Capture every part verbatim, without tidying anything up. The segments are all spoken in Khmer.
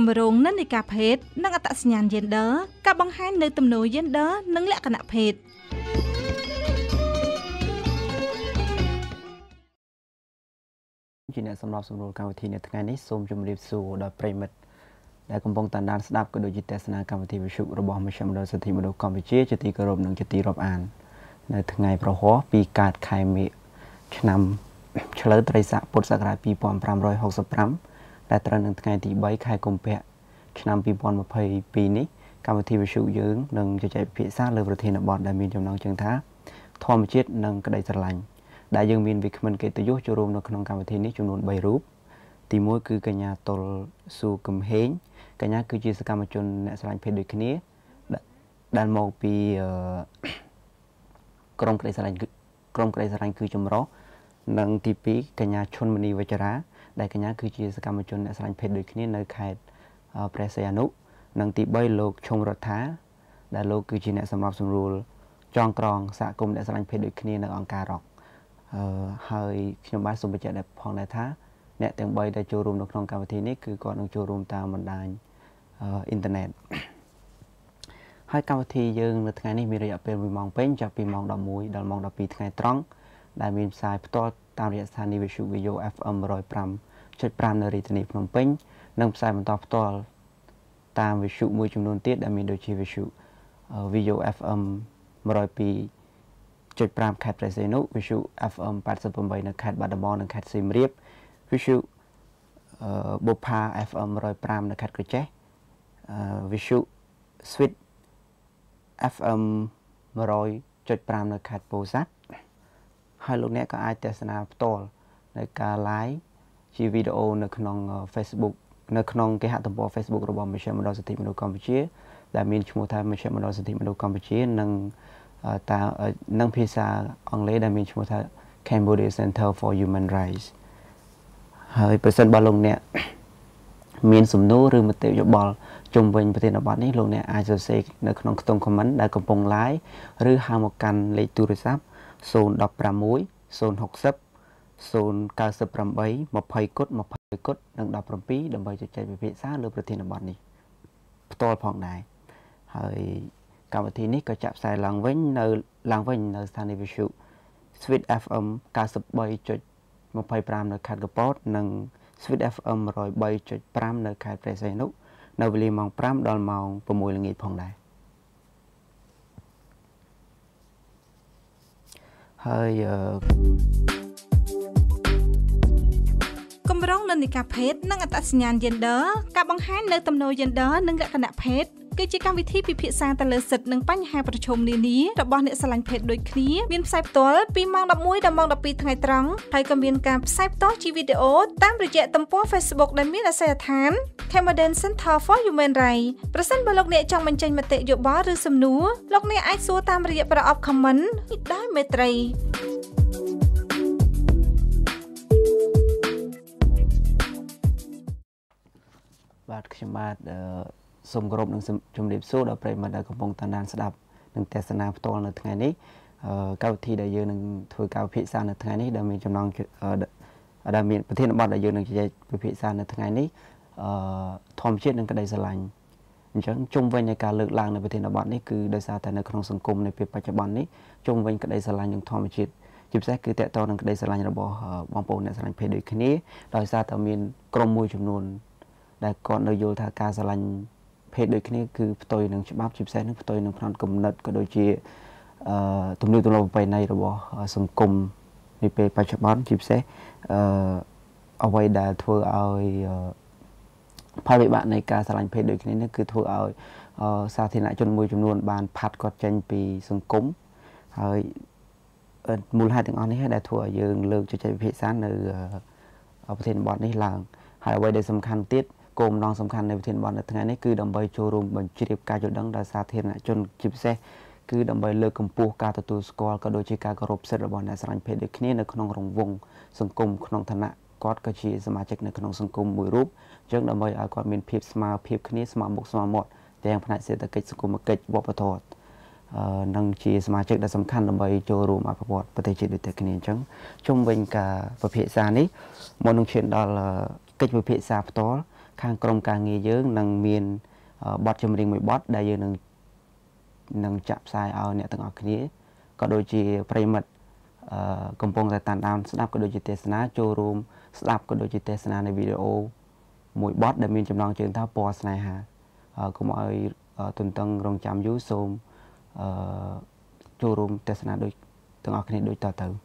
มรงนั่นในกาเพศนักอัตสัญญาณเยนเดอร์กับบังคับในตำโนเยนเดอร์นั่งและขณะเพศจีเนสำหรับสำรวจการวิธีในทางนี้សូមជម្រាបសួរដល់ប្រិមិត្តដែលកំពុងតាមដានស្ដាប់ក៏ដូចជាទស្សនាកម្មវិធីវិទ្យុរបស់មជ្ឈមណ្ឌលសិទ្ធិមនុស្សកម្ពុជាជាទីគោរពនិងជាទីរាប់អាននៅថ្ងៃប្រហោះពីកើតខែមេឆ្នាំឆ្លូវត្រីស័កពុទ្ធសករាជពីរពាន់ប្រាំរយហកសិបប្រាំដែលត្រូវនឹងថ្ងៃទីបីខែកុម្ភៈឆ្នាំពីរពាន់ម្ភៃពីរនេះកម្មវិធីវិទ្យុយើងនឹងជជែកពិភាក្សាលើប្រធានបទដែលមានចំណងជើងថាធម្មជាតិនិងក្តីស្រឡាញ់ដែលយើងមានវិក្កាមកិត្តិយសចូលរួមនៅក្នុងកម្មវិធីនេះចំនួនបីរូបទីមួយគឺកញ្ញាតុលស៊ូកំហេងកញ្ញាគឺជាសកម្មជនអ្នកស្រឡាញ់ភេទដូចគ្នាដែលមកពីក្រុមក្តីស្រឡាញ់ក្រុមក្តីស្រឡាញ់គឺចម្រុះនិងទីពីរកញ្ញាឈុនមនីវិជ្ជរាដែលកញ្ញាគឺជាសកម្មជនអ្នកស្រឡាញ់ភេទដូចគ្នានៅខេត្តព្រះសីហនុនិងទីបីលោកឈុងរដ្ឋាដែលលោកគឺជាអ្នកសម្របសម្រួលចងក្រងសហគមន៍អ្នកស្រឡាញ់ភេទដូចគ្នានៅអង្គការរ៉ុកអឺហើយខ្ញុំបាទសូមបញ្ជាក់ដែរផងដែរថាអ្នកទាំងបីដែលចូលរួមនៅក្នុងកម្មវិធីនេះគឺគាត់នឹងចូលរួមតាមបណ្ដាញអ៊ីនធឺណិតហើយកម្មវិធីយើងនៅថ្ងៃនេះមានរយៈពេលមួយម៉ោងពេញចាប់ពីម៉ោងដប់មួយដល់ម៉ោងដប់ពីរថ្ងៃត្រង់ដែលមានផ្សាយផ្ទាល់តាមរយៈស្ថានីយ៍វិទ្យុ Vivo เอฟ เอ็ม หนึ่งร้อยห้าจุดห้า នៅរាជធានីភ្នំពេញនិងផ្សាយបន្តផ្ទាល់តាមវិទ្យុមួយចំនួនទៀតដែលមានដូចជាវិទ្យុ Vivo เอฟ เอ็ม หนึ่งร้อยสองจุดห้า ខេត្តព្រះសីហនុវិទ្យុ เอฟ เอ็ม แปดสิบแปดនៅខេត្តបាត់ដំបងនិងខេត្តសៀមរាបវិទ្យុបុប្ផា เอฟ เอ็ม หนึ่งร้อยห้าនៅខេត្តក្រចេះវិទ្យុ Switch เอฟ เอ็ม หนึ่งร้อยจุดห้า នៅខេត្តពោធិ៍សាត់ហើយលោកអ្នកក៏អាចទស្សនាផ្ទាល់នៅការ live ជាវីដេអូនៅក្នុង Facebook នៅក្នុងគេហទំព័រ Facebook របស់មជ្ឈមណ្ឌលសិទ្ធិមនុស្សកម្ពុជាដែលមានឈ្មោះថាមជ្ឈមណ្ឌលសិទ្ធិមនុស្សកម្ពុជានិងតានឹងភាសាអង់គ្លេសដែលមានឈ្មោះថា Cambodia Center for Human Rights ហើយប្រសិនបើលោកអ្នកមានសំណួរឬមតិយោបល់ជុំវិញប្រធានបទនេះលោកអ្នកអាចសរសេរនៅក្នុងខ្ទង់ comment ដែលកំពុង live ឬហៅមកកាន់លេខទូរស័ព្ទศูนย์ หนึ่ง หก ศูนย์ หก ศูนย์ ศูนย์ เก้า แปด ยี่สิบ ยี่สิบ គុត និង 17 ដើម្បីជជែកពិភាក្សាលើប្រធានបទនេះផ្ទាល់ផងដែរហើយកម្មវិធីនេះក៏ចាក់ផ្សាយឡើងវិញនៅឡើងវិញនៅស្ថានីយ៍វិទ្យុ Switch เอฟ เอ็ม เก้าสิบสามจุดยี่สิบห้า នៅខេត្តកពតនិង Switch เอฟ เอ็ม หนึ่งร้อยสามจุดห้า នៅខេត្តព្រះសីហនុនៅវេលាម៉ោងห้าដល់ម៉ោងหกល្ងាចផងដែរហើយគម្រោងនិន្នាការភេទនិងអត្តសញ្ញាណ Gender ការបង្ហាញនៅទំនោរ Gender និងលក្ខណៈភេទគឺជាកម្មវិធីពិភាក្សាទៅលើសិទ្ធិនិងបញ្ហាប្រឈមនានារបស់អ្នកស្រឡាញ់ភេទដូចគ្នាមានផ្សាយផ្ទាល់ពីម៉ោងដប់មួយដល់ម៉ោងដប់ពីរថ្ងៃត្រង់ហើយក៏មានការផ្សាយផ្ទាល់ជាវីដេអូតាមរយៈទំព័រ Facebook ដែលមានអាសយដ្ឋាន Cambodia Center for Human Rights ប្រសិនបើលោកអ្នកចង់បញ្ចេញមតិយោបល់ឬសំណួរលោកអ្នកអាចសួរតាមរយៈប្រអប់ comment ដោយមេត្រីបាទខ្ញុំបាទសូមគោរពនឹងជំរាបសួរដល់ប្រិយមិត្តដែលកំពុងតាមដានស្ដាប់និងទស្សនាផ្ទាល់នៅថ្ងៃនេះកម្មវិធីដែលយើងនឹងធ្វើការពិភាក្សានៅថ្ងៃនេះដែលមានចំណងដែលមានប្រធានបទដែលយើងនឹងជជែកពិភាក្សានៅថ្ងៃនេះអឺធម្មជាតិនិងក្តីស្រឡាញ់អញ្ចឹងជុំវិញនៃការលើកឡើងនៅប្រធានបទនេះគឺដោយសារតែនៅក្នុងសង្គមនៅពេលបច្ចុប្បន្ននេះជុំវិញក្តីស្រឡាញ់និងធម្មជាតិជាពិសេសគឺតកតនឹងក្តីស្រឡាញ់របស់បងប្អូនអ្នកស្រឡាញ់ភេទដូចគ្នាដោយសារតែមានក្រុមមួយចំនួនដែលគាត់នៅយល់ថាការស្រឡាញ់ភេទដូចគ្នាគឺផ្ទុយនឹងច្បាប់ជាពិសេសនឹងផ្ទុយនឹងផ្នត់គំនិតក៏ដូចជាអឺទំនៀមទម្លាប់ប្រពៃណីរបស់សង្គមនាពេលបច្ចុប្បន្នជាពិសេសអឺអ្វីដែលធ្វើឲ្យផលវិបាកនៃការស្រឡាញ់ភេទដូចគ្នានេះគឺធ្វើឲ្យសាធារណជនមួយចំនួនបានផាត់គាត់ចេញពីសង្គមហើយមូលហេតុទាំងអស់នេះដែលធ្វើឲ្យយើងលើកជជែកពិភាក្សានៅប្រធានបទនេះឡើងហើយអ្វីដែលសំខាន់ទៀតគោលបំណងសំខាន់នៃប្រធានបទនៅថ្ងៃនេះគឺដើម្បីចូលរួមបញ្ជ្រាបការយល់ដឹងដល់សាធារណជនជាពិសេសគឺដើម្បីលើកកម្ពស់ការទទួលស្គាល់ក៏ដូចជាការគោរពសិទ្ធិរបស់អ្នកស្រឡាញ់ភេទដូចគ្នានៅក្នុងរង្វង់សង្គមក្នុងឋានៈគាត់ក៏ជាសមាជិកនៅក្នុងសង្គមមួយរូបអញ្ចឹងដើម្បីឲ្យគាត់មានភាពស្មើភាពគ្នាស្មើមុខស្មើមាត់ទាំងផ្នែកសេដ្ឋកិច្ចសង្គមគិច្ចវប្បធម៌និងជាសមាជិកដែលសំខាន់ដើម្បីចូលរួមអភិវឌ្ឍប្រទេសជាតិដូចតែគ្នាអញ្ចឹងជុំវិញការពិភាក្សានេះមុននឹងឈានដល់កិច្ចពិភាក្សាផ្ទាល់ខាងក្រុមការងារយើងនឹងមានបទចម្រៀងមួយបទដែលយើងនឹងនឹងចាក់ផ្សាយឲ្យអ្នកទាំងអស់គ្នាក៏ដូចជាប្រិមិត្តអឺកំពុងតែតាមដានស្ដាប់ក៏ដូចជាទេសនាចូលរួមស្ដាប់ក៏ដូចជាទេសនានៃវីដេអូមួយបទដែលមានចំណងជើងថាពណ៌ស្នេហាកុំឲ្យទន្ទឹងរង់ចាំយូរសូមអឺចូលរួមទេសនាដូចទាំងអស់គ្នាដូចតទៅ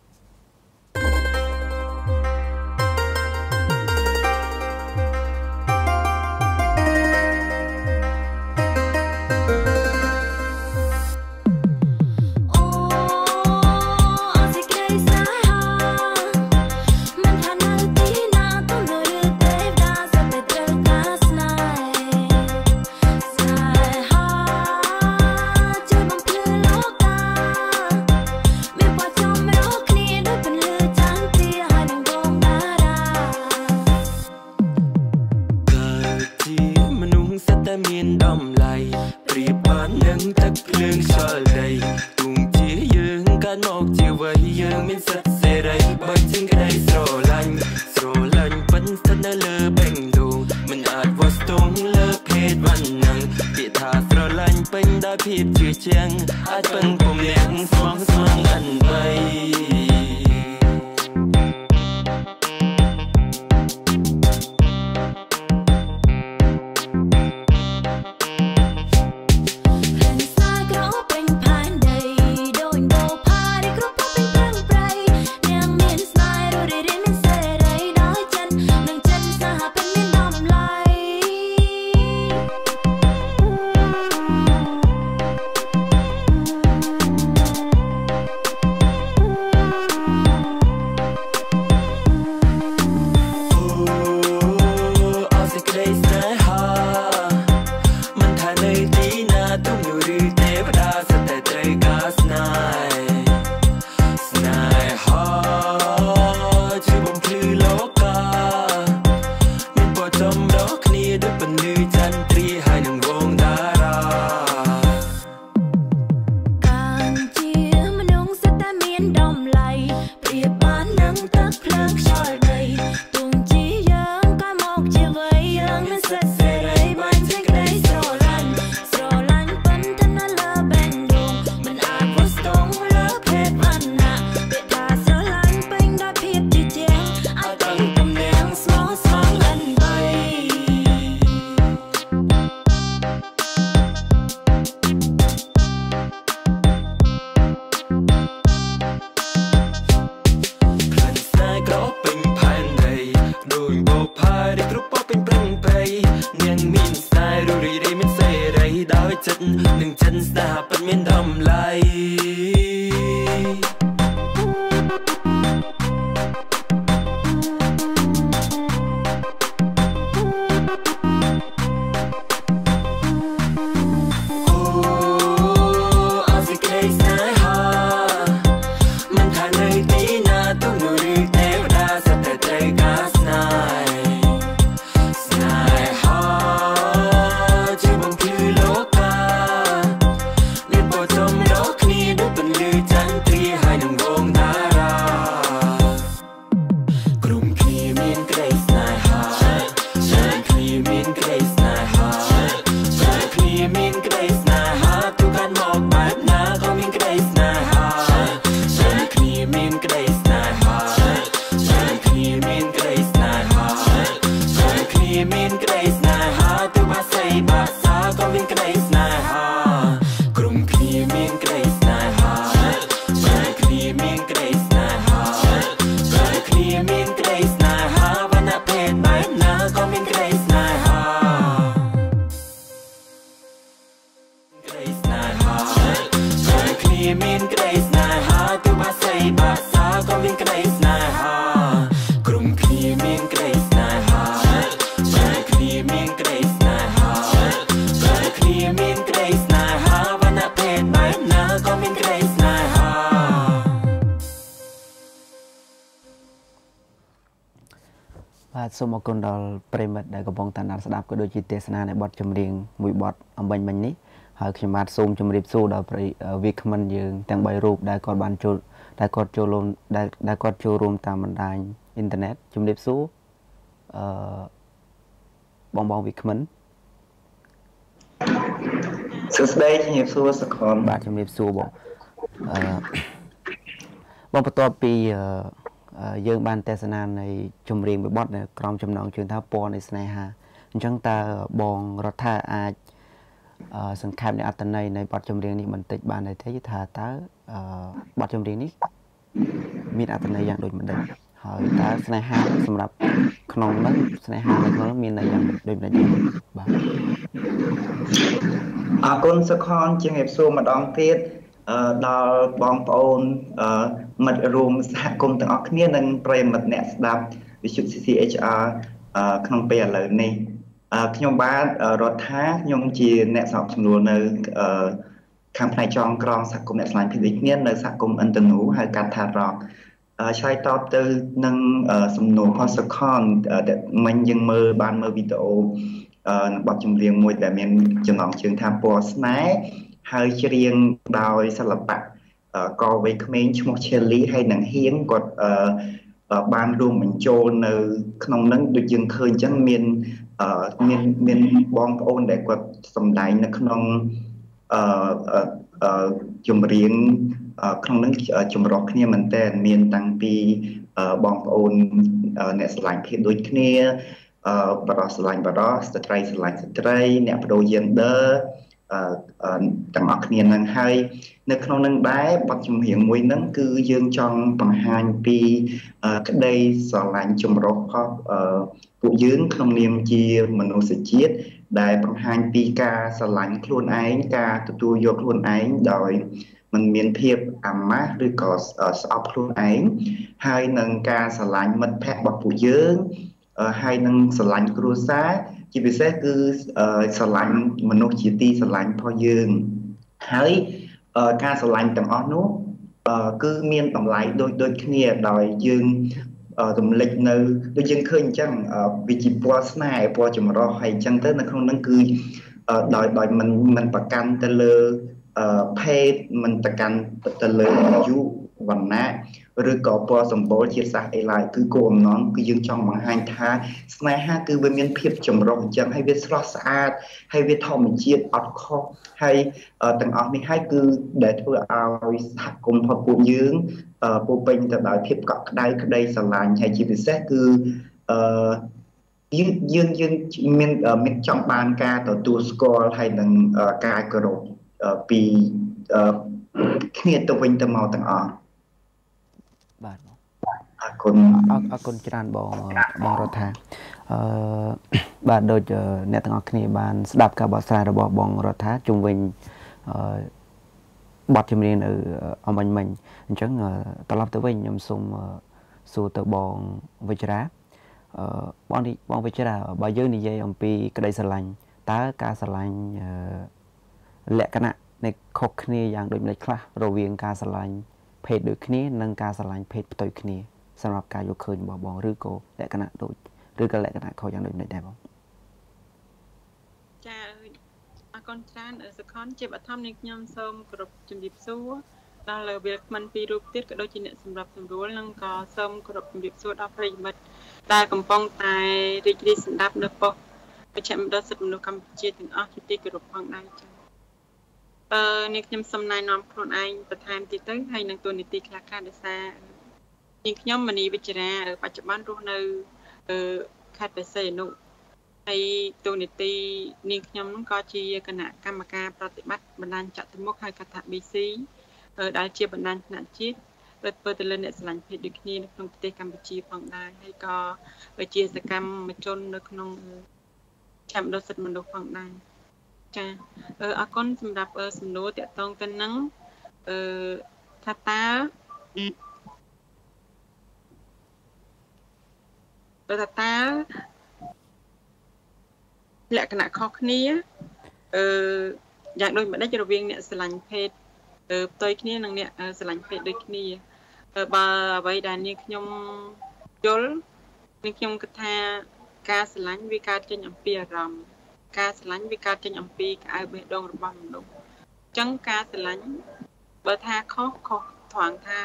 បាទសូមអរគុណដល់ប្រិមិត្តដែលកំពុងតាមដានស្ដាប់ក៏ដូចជាទេសនានៃបទចម្រៀងមួយបទអំបញ្ញមិញនេះហើយខ្ញុំបាទសូមជម្រាបសួរដល់វាគ្មិនយើងទាំងបីរូបដែលគាត់បានចូលដែលគាត់ចូលរួមដែលគាត់ចូលរួមតាមបណ្ដាញអ៊ីនធឺណិតជម្រាបសួរអឺបងបងវិក្មិនសួស្តីជំរាបសួរសកលបាទជំរាបសួរបងអឺបងបន្ទាប់ពីយើងបានទស្សនានៃចម្រៀងមួយបទនៅក្រោមចំណងជើងថាពណ៌នៃស្នេហាអញ្ចឹងតើបងរដ្ឋាអាចសង្ខេបនៃអត្ថន័យនៃបទចម្រៀងនេះបន្តិចបានទេថាតើបទចម្រៀងនេះមានអត្ថន័យយ៉ាងដូចម្ដេចហើយតើស្នេហាសម្រាប់ក្នុងនោះស្នេហានៅក្នុងមានន័យយ៉ាងដូចម្ដេចបាទអរគុណសុខនជំរាបសួរម្ដងទៀតដល់បងប្អូនមិត្តរួមសហគមន៍ទាំងអស់គ្នានិងប្រិយមិត្តអ្នកស្ដាប់វិទ្យុ ซี ซี เอช អារ ក្នុងពេលឥឡូវនេះខ្ញុំបាទរដ្ឋាខ្ញុំជាអ្នកស្របសម្រួលនៅខាងផ្នែកចងក្រងសហគមន៍អ្នកស្លាញ់ភេទដូចគ្នានៅសហគមន៍អិនតនូហៅកាត់ថារ៉កឆ្លើយតបទៅនឹងសំណួរផងសុខនដែលមិញយើងមើលបានមើលវីដេអូនៅបទចម្រៀងមួយដែលមានចំណងជើងថាពណ៌ស្នេហ៍ហើយច្រៀងដោយសិល្បៈកវ័យក្មេងឈ្មោះ Cherry ហើយនឹងហៀងគាត់បានរួមបញ្ចូលនៅក្នុងនឹងដូចយើងឃើញអញ្ចឹងមានមានមានបងប្អូនដែលគាត់សម្ដែងនៅក្នុងអឺចម្រៀងក្នុងនឹងចម្រុះគ្នាមែនតើមានតាំងពីបងប្អូនអ្នកស្រឡាញ់ភេទដូចគ្នាបរិសុទ្ធស្រឡាញ់បរិសុទ្ធស្ត្រីស្រឡាញ់ស្ត្រីអ្នកបដូរ gender ទាំងអស់គ្នានឹងហើយនៅក្នុងនឹងដែរបទចម្រៀងមួយហ្នឹងគឺយើងចង់បង្ហាញពីក្តីស្រឡាញ់ចម្រុះផងពួកយើងក្នុងនាមជាមនុស្សជាតិដែលបង្ហាញពីការស្រឡាញ់ខ្លួនឯងការទទួលយកខ្លួនឯងដោយมันមានភាពអាម៉ាស់ឬក៏ស្អប់ខ្លួនឯងហើយនឹងការស្រឡាញ់មិត្តភ័ក្តិរបស់ពួកយើងហើយនឹងស្រឡាញ់គ្រួសារជាពិសេសគឺស្រឡាញ់មនុស្សជាទីស្រឡាញ់របស់យើងហើយការស្រឡាញ់ទាំងអស់នោះគឺមានតម្លៃដូចដូចគ្នាដោយយើងរំលេចនៅដូចយើងឃើញអញ្ចឹងវាជាពណ៌ស្នេហ៍ពណ៌ចម្រុះហើយអញ្ចឹងទៅនៅក្នុងហ្នឹងគឺដោយដោយមិនមិនប្រកាន់ទៅលើភេទមិនប្រកាន់ទៅលើអាយុវណ្ណៈឬក៏ពណ៌សម្បុរជាតិសាសន៍អីឡើយគឺគោលបំណងគឺយើងចង់បង្ហាញថាស្នេហាគឺវាមានភាពចម្រុះអញ្ចឹងហើយវាស្រស់ស្អាតហើយវាធម្មជាតិអត់ខុសហើយទាំងអស់នេះហើយគឺដែលធ្វើឲ្យសហគមន៍របស់ពួកយើងពោពេញទៅដោយភាពកក់ក្ដៅក្តីស្រឡាញ់ហើយជាពិសេសគឺអឺយើងយើងយើងមានមានចង់បានការទទួលស្គាល់ហើយនឹងការគោរពពីគ្នាទៅវិញទៅមកទាំងអស់បាទអរគុណអរគុណច្រើនបងបងរដ្ឋាអឺបាទដូចអ្នកទាំងអស់គ្នាបានស្ដាប់ការបកស្រាយរបស់បងរដ្ឋាជុំវិញអឺបទចម្រៀងនៅអំបញ្ញមិញអញ្ចឹងត្រឡប់ទៅវិញខ្ញុំសូមសួរទៅបងវិជ្រាអឺបងបងវិជ្រាបើយើងនិយាយអំពីក្តីស្រឡាញ់តើការស្រឡាញ់លក្ខណៈនៃខុសគ្នាយ៉ាងដូចម្តេចខ្លះរវាងការស្រឡាញ់ភេទដូចគ្នានិងការស្រឡាញ់ភេទផ្ទុយគ្នាសម្រាប់ការយកឃើញរបស់បងឬក៏លក្ខណៈដូចឬក៏លក្ខណៈខុសយ៉ាងដូចម្តេចដែរបងចាអរគុណច្រើនសុខនជាបឋមនេះខ្ញុំសូមគោរពជំរាបសួរដល់លើវាគ្មិនពីររូបទៀតក៏ដូចជាអ្នកសម្រាប់សម្រួលនិងក៏សូមគោរពជំរាបសួរដល់ប្រិយមិត្តដែលកំពុងតែរីករាយស្ដាប់នៅប៉ុស្តិ៍វិជ្ជាមណ្ឌលសិទ្ធិមនុស្សកម្ពុជាទាំងអស់ជាទីគោរពផងដែរចា៎អឺនេះខ្ញុំសូមណែនាំខ្លួនឯងបន្ថែមទៀតទៅហើយនឹងទូនីតិខ្លះខ្លះដោយសារនាងខ្ញុំមនីវិជ្ជរាបច្ចុប្បន្នរស់នៅអឺខេត្តបរសៃអនុហើយទូនីតិនាងខ្ញុំនោះក៏ជាគណៈកម្មការប្រតិបត្តិបណ្ដាញចតុមុខហៅកាត់ថា ប៊ី ស៊ី ដែលជាបណ្ដាញថ្នាក់ជាតិទៅធ្វើទៅលើអ្នកស្រឡាញ់ភេទដូចគ្នានៅក្នុងប្រទេសកម្ពុជាផងដែរហើយក៏ជាសកម្មជននៅក្នុងចាំដុតសិទ្ធិមនុស្សផងដែរចាអរគុណសម្រាប់សំណួរតាក់ទងទៅនឹងអឺថាតើបើថាតើលក្ខណៈខុសគ្នាអឺយ៉ាងដូចម្ដេចរវាងអ្នកស្រឡាញ់ភេទផ្ទុយគ្នានិងអ្នកស្រឡាញ់ភេទដូចគ្នាបើអ្វីដែលនាងខ្ញុំយល់នាងខ្ញុំគិតថាការស្រឡាញ់វាកើតចេញអំពីអារម្មណ៍ការស្រឡាញ់វាកើតចេញអំពីក្អៅបេះដូងរបស់មនុស្សអញ្ចឹងការស្រឡាញ់បើថាខុសខុសត្រង់ថា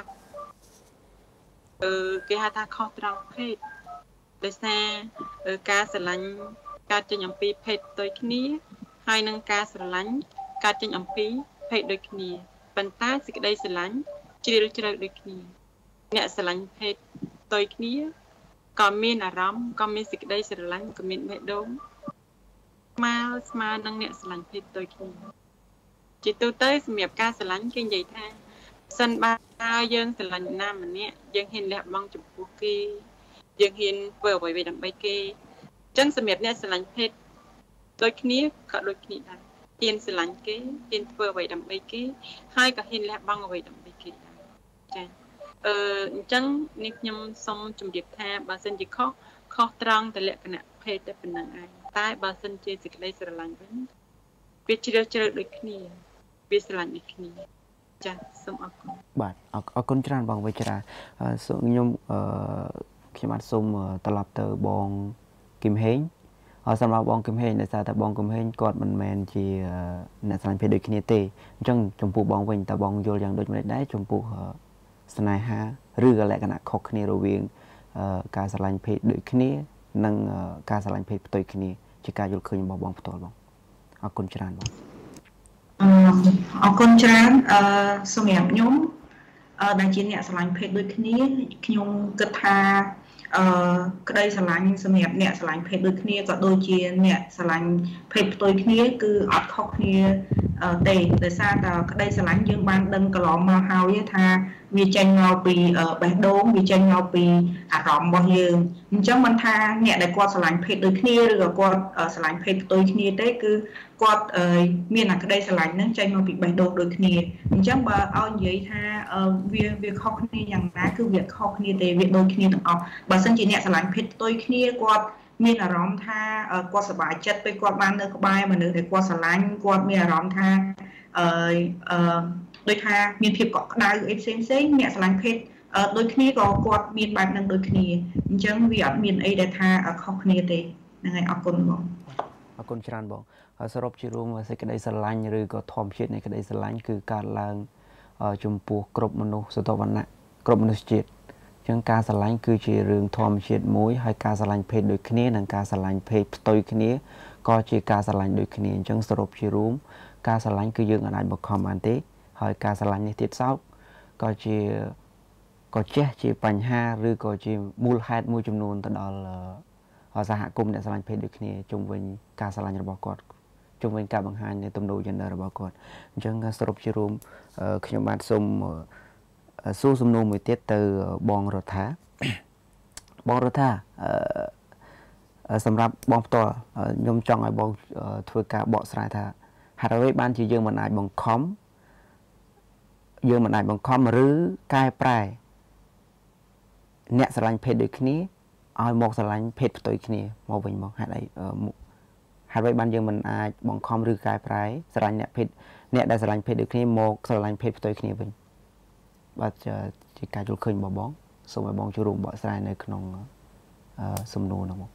អឺគេហៅថាខុសត្រង់ភេទដោយសារការស្រឡាញ់ការចេញអំពីភេទផ្ទុយគ្នាហើយនឹងការស្រឡាញ់ការចេញអំពីភេទដូចគ្នាប៉ុន្តែសេចក្តីស្រឡាញ់ជ្រាលជ្រៅដូចគ្នាអ្នកស្រឡាញ់ភេទផ្ទុយគ្នាក៏មានអារម្មណ៍ក៏មានសេចក្តីស្រឡាញ់ក៏មានបេះដូងស្មើស្មើនឹងអ្នកស្រឡាញ់ភេទផ្ទុយគ្នាជាទូទៅសម្រាប់ការស្រឡាញ់គេនិយាយថាសិនបើយើងស្រឡាញ់ណាម្នាក់យើងហ៊ានលះបង់ចំពោះគេយើងហ៊ានធ្វើអ្វីៗដើម្បីគេអញ្ចឹងសម្រាប់អ្នកស្រឡាញ់ភេទដូចគ្នាក៏ដូចគ្នាដែរហ៊ានស្រឡាញ់គេហ៊ានធ្វើអ្វីដើម្បីគេហើយក៏ហ៊ានលះបង់អ្វីដើម្បីគេដែរចា៎អឺអញ្ចឹងនេះខ្ញុំសូមជម្រាបថាបើសិនជាខុសខុសត្រង់តែលក្ខណៈភេទតែប៉ុណ្្នឹងឯងតែបើសិនជាសេចក្តីស្រឡាញ់វិញវាជ្រាលជ្រៅដូចគ្នាវាស្រឡាញ់ដូចគ្នាចា៎សូមអរគុណបាទអរគុណច្រើនបងវិជ្រាខ្ញុំអឺខ្ញុំបាទសូមត្រឡប់ទៅបងគឹមហេងហើយសម្រាប់បងគឹមហេងដោយសារតែបងគឹមហេងគាត់មិនមែនជាអ្នកស្រឡាញ់ភេទដូចគ្នាទេអញ្ចឹងចំពោះបងវិញតើបងយល់យ៉ាងដូចម្តេចដែរចំពោះស្នេហាឬក៏លក្ខណៈខុសគ្នារវាងការស្រឡាញ់ភេទដូចគ្នានិងការស្រឡាញ់ភេទផ្ទុយគ្នាជាការយល់ឃើញរបស់បងផ្ទាល់បងអរគុណច្រើនបងអរគុណច្រើនអឺសម្រាប់ខ្ញុំអឺដែលជាអ្នកស្រឡាញ់ភេទដូចគ្នាខ្ញុំគិតថាអឺក្តីស្រឡាញ់សម្រាប់អ្នកស្រឡាញ់ភេទដូចគ្នាក៏ដូចជាអ្នកស្រឡាញ់ភេទផ្ទុយគ្នាគឺអត់ខុសគ្នាទេដោយសារតែក្តីស្រឡាញ់យើងបានដឹងកន្លងមកហើយថាវាចេញមកពីបេះដូងវាចេញមកពីអារម្មណ៍របស់យើងអញ្ចឹងមិនថាអ្នកដែលគាត់ស្រឡាញ់ភេទដូចគ្នាឬក៏គាត់ស្រឡាញ់ភេទផ្ទុយគ្នាទេគឺគាត់មានអាក្តីស្រឡាញ់ហ្នឹងចេញមកពីបេះដូងដូចគ្នាអញ្ចឹងបើឲ្យនិយាយថាវាវាខុសគ្នាយ៉ាងណាគឺវាខុសគ្នាទេវាដូចគ្នាទាំងអស់បើសិនជាអ្នកស្រឡាញ់ភេទផ្ទុយគ្នាគាត់មានអារម្មណ៍ថាគាត់សប្បាយចិត្តពេលគាត់បាននៅក្បែរមនុស្សដែលគាត់ស្រឡាញ់គាត់មានអារម្មណ៍ថាអឺអឺដូចថាមានភាពកក់ក្ដៅអីផ្សេងផ្សេងអ្នកស្រឡាញ់ភេទដូចគ្នាក៏គាត់មានបែបហ្នឹងដូចគ្នាអញ្ចឹងវាអត់មានអីដែលថាខុសគ្នាទេហ្នឹងហើយអរគុណបងអរគុណច្រើនបងហើយសរុបជារួមសេចក្តីស្រឡាញ់ឬក៏ធម្មជាតិនៃក្តីស្រឡាញ់គឺកើតឡើងចំពោះគ្រប់មនុស្សសតវណ្ណៈគ្រប់មនុស្សជាតិអញ្ចឹងការស្រឡាញ់គឺជារឿងធម្មជាតិមួយហើយការស្រឡាញ់ភេទដូចគ្នានិងការស្រឡាញ់ភេទផ្ទុយគ្នាក៏ជាការស្រឡាញ់ដូចគ្នាអញ្ចឹងសរុបជារួមការស្រឡាញ់គឺយើងអាចបង្ខំបានទេហើយការស្រឡាញ់នេះទៀតសោតក៏ជាក៏ចេះជាបញ្ហាឬក៏ជាមូលហេតុមួយចំនួនទៅដល់សហគមន៍អ្នកស្រឡាញ់ភេទដូចគ្នាជុំវិញការស្រឡាញ់របស់គាត់ជុំវិញការបង្ហាញនៃទំនោរ gender របស់គាត់អញ្ចឹងសរុបជារួមខ្ញុំបាទសូមសួរសំណួរមួយទៀតទៅបងរដ្ឋាបងរដ្ឋាសម្រាប់បងផ្ទាល់ខ្ញុំចង់ឲ្យបងធ្វើការបកស្រាយថាហេតុអ្វីបានជាយើងមិនអាចបង្ខំយើងមិនអាចបង្ខំឬកែប្រែអ្នកស្រឡាញ់ភេទដូចគ្នាឲ្យមកស្រឡាញ់ភេទផ្ទុយគ្នាមកវិញមកហេតុអីហេតុអ្វីបានយើងមិនអាចបង្ខំឬកែប្រែស្រឡាញ់អ្នកភេទអ្នកដែលស្រឡាញ់ភេទដូចគ្នាមកស្រឡាញ់ភេទផ្ទុយគ្នាវិញបាទជាការយល់ឃើញរបស់បងសូមឲ្យបងចូលរួមបកស្រាយនៅក្នុងសំណួរនោះមក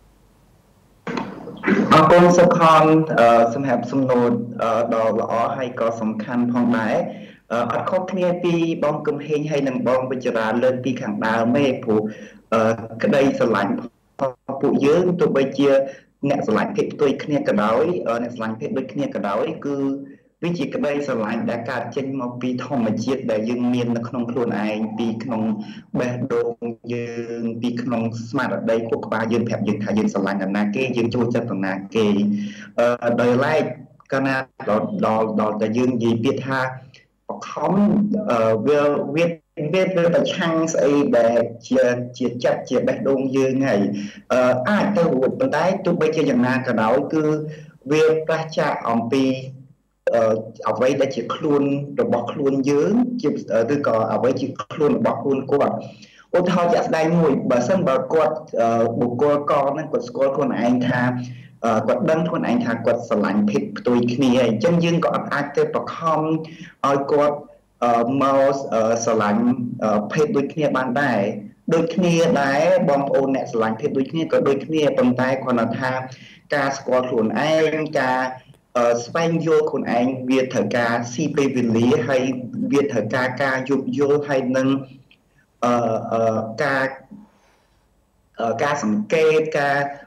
អរគុណសុខនសម្រាប់សំណួរដ៏ល្អហើយក៏សំខាន់ផងដែរអត់ខុសគ្នាពីបងគឹមហេងហើយនិងបងវិជ្ជរាលើកពីខាងដើមទេព្រោះក្តីស្រឡាញ់ពួកយើងទោះបីជាអ្នកស្រឡាញ់ភេទផ្ទុយគ្នាក៏ដោយអ្នកស្រឡាញ់ភេទដូចគ្នាក៏ដោយគឺវាជាក្តីស្រឡាញ់ដែលកើតចេញមកពីធម្មជាតិដែលយើងមាននៅក្នុងខ្លួនឯងពីក្នុងបេះដូងយើងពីក្នុងស្មារតីខួរក្បាលយើងប្រាប់យើងថាយើងស្រឡាញ់នរណាគេយើងចូលចិត្តនរណាគេដោយឡែកកាលណាដល់ដល់ដល់តែយើងនិយាយពាក្យថាបខំវាវាវាប្រឆាំងស្អីដែលជាជាចិត្តជាបេះដូងយើងហើយអាចទៅរួចប៉ុន្តែទោះបីជាយ៉ាងណាក៏ដោយគឺវាប្រឆាំងអំពីអ្វីដែលជាខ្លួនរបស់ខ្លួនយើងជាឬក៏អ្វីជាខ្លួនរបស់ខ្លួនគាត់ឧទាហរណ៍ជាក់ស្ដែងមួយបើសិនបើគាត់បុគ្គលកហ្នឹងគាត់ស្គាល់ខ្លួនឯងថាគាត់ដឹងខ្លួនឯងថាគាត់ស្រឡាញ់ភេទផ្ទុយគ្នាហើយអញ្ចឹងយើងក៏អាចទៅបខំឲ្យគាត់មកស្រឡាញ់ភេទដូចគ្នាបានដែរដូចគ្នាដែរបងប្អូនអ្នកស្រឡាញ់ភេទដូចគ្នាក៏ដូចគ្នាប៉ុន្តែគ្រាន់តែថាការស្គាល់ខ្លួនឯងការស្វែងយល់ខ្លួនឯងវាត្រូវការស៊ីពេលវេលាហើយវាត្រូវការការយោគយល់ហើយនឹងអឺការការសង្កេតការ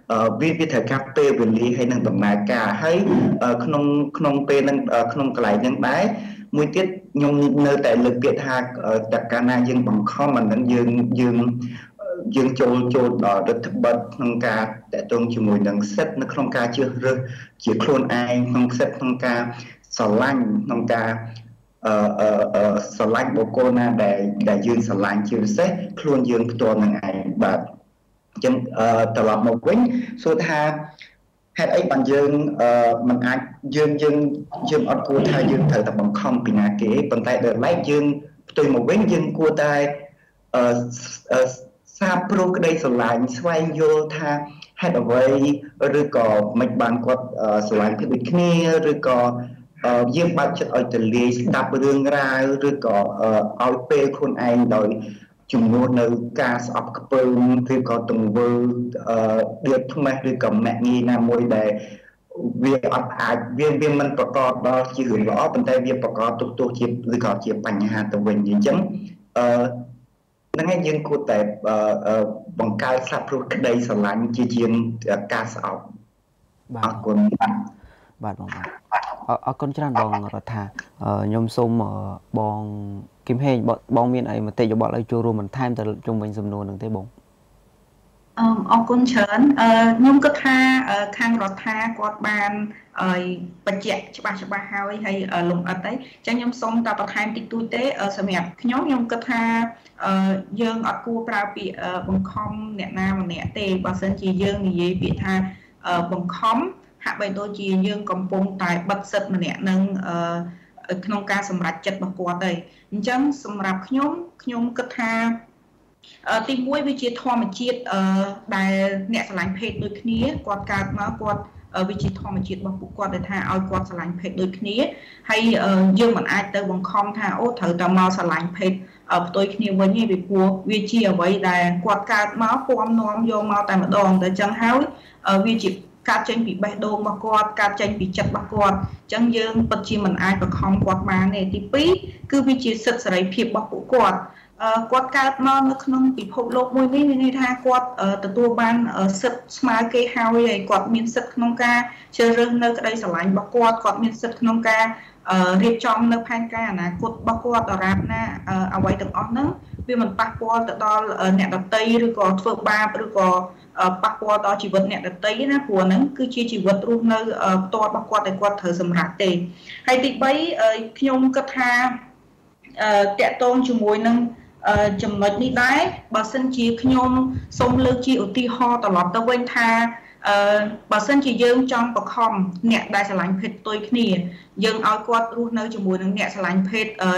វាវាត្រូវការពេលវេលាហើយនឹងដំណើរការហើយក្នុងក្នុងពេលនឹងក្នុងកន្លែងហ្នឹងដែរមួយទៀតខ្ញុំនៅតែលើកពាក្យថាតើកាលណាយើងបង្ខំអានឹងយើងយើងយើងចូលចូលដល់រដ្ឋបတ်ក្នុងការតេតងជាមួយនឹងសិទ្ធិនៅក្នុងការជ្រើសរើសជាខ្លួនឯងក្នុងសិទ្ធិក្នុងការស្រឡាញ់ក្នុងការអឺអឺស្រឡាញ់បុគ្គលណាដែលដែលយើងស្រឡាញ់ជាពិសេសខ្លួនយើងផ្ទាល់នឹងឯងបាទអញ្ចឹងត្រឡប់មកវិញសួរថាហេតុអីបានយើងអឺមិនអាចយើងយើងយើងអត់គួរថាយើងត្រូវតែបង្ខំពីណាគេប៉ុន្តែដល់ឡែកយើងផ្ទុយមកវិញយើងគួរតែអឺសាបព្រោះក្តីស្រឡាញ់ស្វែងយល់ថាហេតុអ្វីឬក៏មិនបានគាត់ស្រឡាញ់ភាពដូចគ្នាឬក៏យើងបើកចិត្តឲ្យទលាយស្ដាប់រឿងរ៉ាវឬក៏ឲ្យពេលខ្លួនឯងដោយជំនួសនៅការស្អប់ខ្ពើមឬក៏ទង្វើអឺដៀបថ្មេះឬក៏មាក់ងាយណាមួយដែលវាអត់អាចវាវាមិនប្រកបដល់ជារឿងល្អប៉ុន្តែវាប្រកបទុកទោសជាឬក៏ជាបញ្ហាទៅវិញអញ្ចឹងអឺហ្នឹងហើយយើងគួរតែបង្កើតសាប់ព្រោះក្តីស្រឡាញ់ជាជាងការស្អប់អរគុណបាទបងអរគុណច្រើនបងរដ្ឋាខ្ញុំសូមបងគឹមហេងបងមានអីមតិយោបល់ឲ្យចូលរួមបន្ថែមទៅជុំវិញសំណួរនឹងទេបងអឺអរគុណច្រើនខ្ញុំគិតថាខាងរដ្ឋាគាត់បានបញ្ជាក់ច្បាស់ច្បាស់ហើយហើយលំអិតអីចឹងខ្ញុំសូមតែបន្ថែមតិចតួចទេសម្រាប់ខ្ញុំខ្ញុំគិតថាយើងអត់គួរប្រើពាក្យបង្ខំអ្នកណាម្នាក់ទេបើសិនជាយើងនិយាយពាក្យថាបង្ខំហាក់បីដូចជាយើងកំពុងតែបិទសិទ្ធិម្នាក់នឹងក្នុងការសម្រេចចិត្តរបស់គាត់ទេអញ្ចឹងសម្រាប់ខ្ញុំខ្ញុំគិតថាទីមួយវាជាធម្មជាតិដែលអ្នកស្រឡាញ់ភេទដូចគ្នាគាត់កើតមកគាត់វាជាធម្មជាតិរបស់ពួកគាត់ដែលថាឲ្យគាត់ស្រឡាញ់ភេទដូចគ្នាហើយយើងមិនអាចទៅបង្ខំថាអូត្រូវតែមកស្រឡាញ់ភេទផ្ទុយគ្នាវិញទេពីព្រោះវាជាអ្វីដែលគាត់កើតមកពំនាំយកមកតែម្ដងតែអញ្ចឹងហើយវាជាកើតចេញពីបេះដូងរបស់គាត់កើតចេញពីចិត្តរបស់គាត់អញ្ចឹងយើងពិតជាមិនអាចបង្ខំគាត់បានទេទីពីរគឺវាជាសិទ្ធិសេរីភាពរបស់ពួកគាត់គាត់កើតមកនៅក្នុងពិភពលោកមួយនេះមានន័យថាគាត់ទទួលបានសិទ្ធិស្មើគេហើយហើយគាត់មានសិទ្ធិក្នុងការជ្រើសរើសនៅក្តីស្រឡាញ់របស់គាត់គាត់មានសិទ្ធិក្នុងការរៀបចំនៅផែនការអនាគតរបស់គាត់ដរាបណាអ្វីទាំងអស់ហ្នឹងវាមិនប៉ះពាល់ទៅដល់អ្នកដទៃឬក៏ធ្វើបាបឬក៏ប៉ះពាល់ដល់ជីវិតអ្នកដទៃណាព្រោះហ្នឹងគឺជាជីវិតរស់នៅផ្ទាល់របស់គាត់ដែលគាត់ត្រូវសម្រេចទេហើយទីបីខ្ញុំគិតថាតកតងជាមួយនឹងចំណុចនេះដែរបើសិនជាខ្ញុំសូមលើកជាឧទាហរណ៍ត្រឡប់ទៅវិញថាអឺបើសិនជាយើងចង់បង្ខំអ្នកដែលស្រឡាញ់ភេទផ្ទុយគ្នាយើងឲ្យគាត់រស់នៅជាមួយនឹងអ្នកស្រឡាញ់ភេទអឺ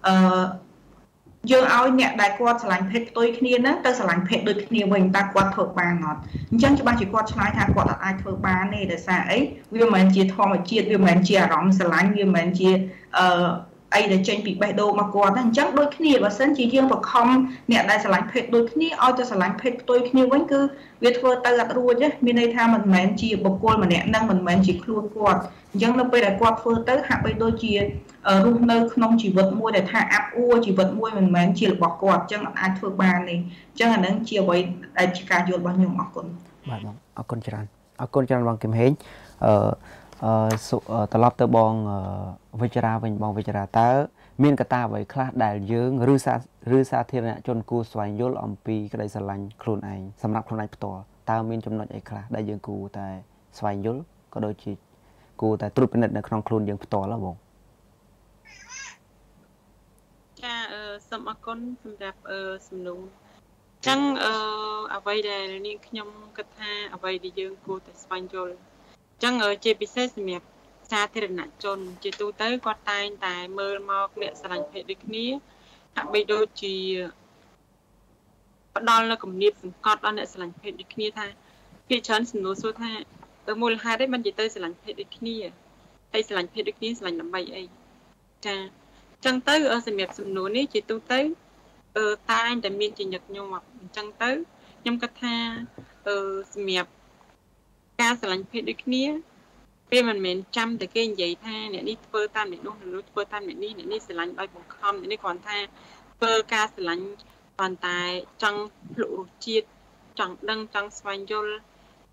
យើងឲ្យអ្នកដែលគាត់ស្រឡាញ់ភេទផ្ទុយគ្នាហ្នឹងទៅស្រឡាញ់ភេទដូចគ្នាវិញតើគាត់ធ្វើបានអត់អញ្ចឹងច្បាស់ជាគាត់ឆ្លើយថាគាត់អាចធ្វើបានទេដោយសារអីវាមិនមែនជាធម្មជាតិវាមិនមែនជាអារម្មណ៍ស្រឡាញ់វាមិនមែនជាអឺអីដែលចេញពីបេះដូងរបស់គាត់ហ្នឹងអញ្ចឹងដូចគ្នាបើសិនជាយើងបង្ខំអ្នកដែលស្រឡាញ់ភេទដូចគ្នាឲ្យទៅស្រឡាញ់ភេទផ្ទុយគ្នាវិញគឺវាធ្វើទៅអត់រួចទេមានន័យថាមិនមែនជាបុគ្គលម្នាក់ហ្នឹងមិនមែនជាខ្លួនគាត់អញ្ចឹងនៅពេលដែលគាត់ធ្វើទៅហាក់បីដូចជារស់នៅក្នុងជីវិតមួយដែលថាអាប់អួរជីវិតមួយមិនមែនជារបស់គាត់អញ្ចឹងអាចធ្វើបានទេអញ្ចឹងអាហ្នឹងជាអ្វីដែលជាការយល់របស់ខ្ញុំអរគុណបាទបងអរគុណច្រើនអរគុណច្រើនបងគឹមហេងអឺអឺត្រឡប់ទៅបងវិចារាវិញបងវិចារាតើមានកត្តាអ្វីខ្លះដែលយើងឬសាឬសាធារណជនគួរស្វែងយល់អំពីក្តីស្រឡាញ់ខ្លួនឯងសម្រាប់ខ្លួនឯងផ្ទាល់តើមានចំណុចអីខ្លះដែលយើងគួរតែស្វែងយល់ក៏ដូចជាគួរតែត្រួតពិនិត្យនៅក្នុងខ្លួនយើងផ្ទាល់ហ៎បងចាអឺសូមអរគុណសម្រាប់អឺសំណួរអញ្ចឹងអឺអ្វីដែលនាងខ្ញុំគិតថាអ្វីដែលយើងគួរតែស្វែងយល់អញ្ចឹងជាពិសេសសម្រាប់សាធារណជនជាទូទៅគាត់តែងតែមើលមកអ្នកស្រឡាញ់ភេទដូចគ្នាហាក់បីដូចជាផ្ដល់នូវគំនាបសង្កត់ដល់អ្នកស្រឡាញ់ភេទដូចគ្នាថាគេច្រើនសំណួរសួរថាទៅមូលហេតុអីមិននិយាយទៅស្រឡាញ់ភេទដូចគ្នាហើយស្រឡាញ់ភេទដូចគ្នាស្រឡាញ់ដើម្បីអីចាអញ្ចឹងទៅសម្រាប់សំណួរនេះជាទូទៅអឺតែងតែមានជាញឹកញាប់អញ្ចឹងទៅខ្ញុំគិតថាអឺសម្រាប់ការស្រឡាញ់ភេទដូចគ្នាវាមិនមែនចាំតែគេនិយាយថាអ្នកនេះធ្វើតាមអ្នកនោះអ្នកនោះធ្វើតាមអ្នកនេះអ្នកនេះស្រឡាញ់ដោយបង្ខំអ្នកនេះគ្រាន់ថាធ្វើការស្រឡាញ់គ្រាន់តែចង់ភ្លក់រសជាតិចង់ដឹងចង់ស្វែងយល់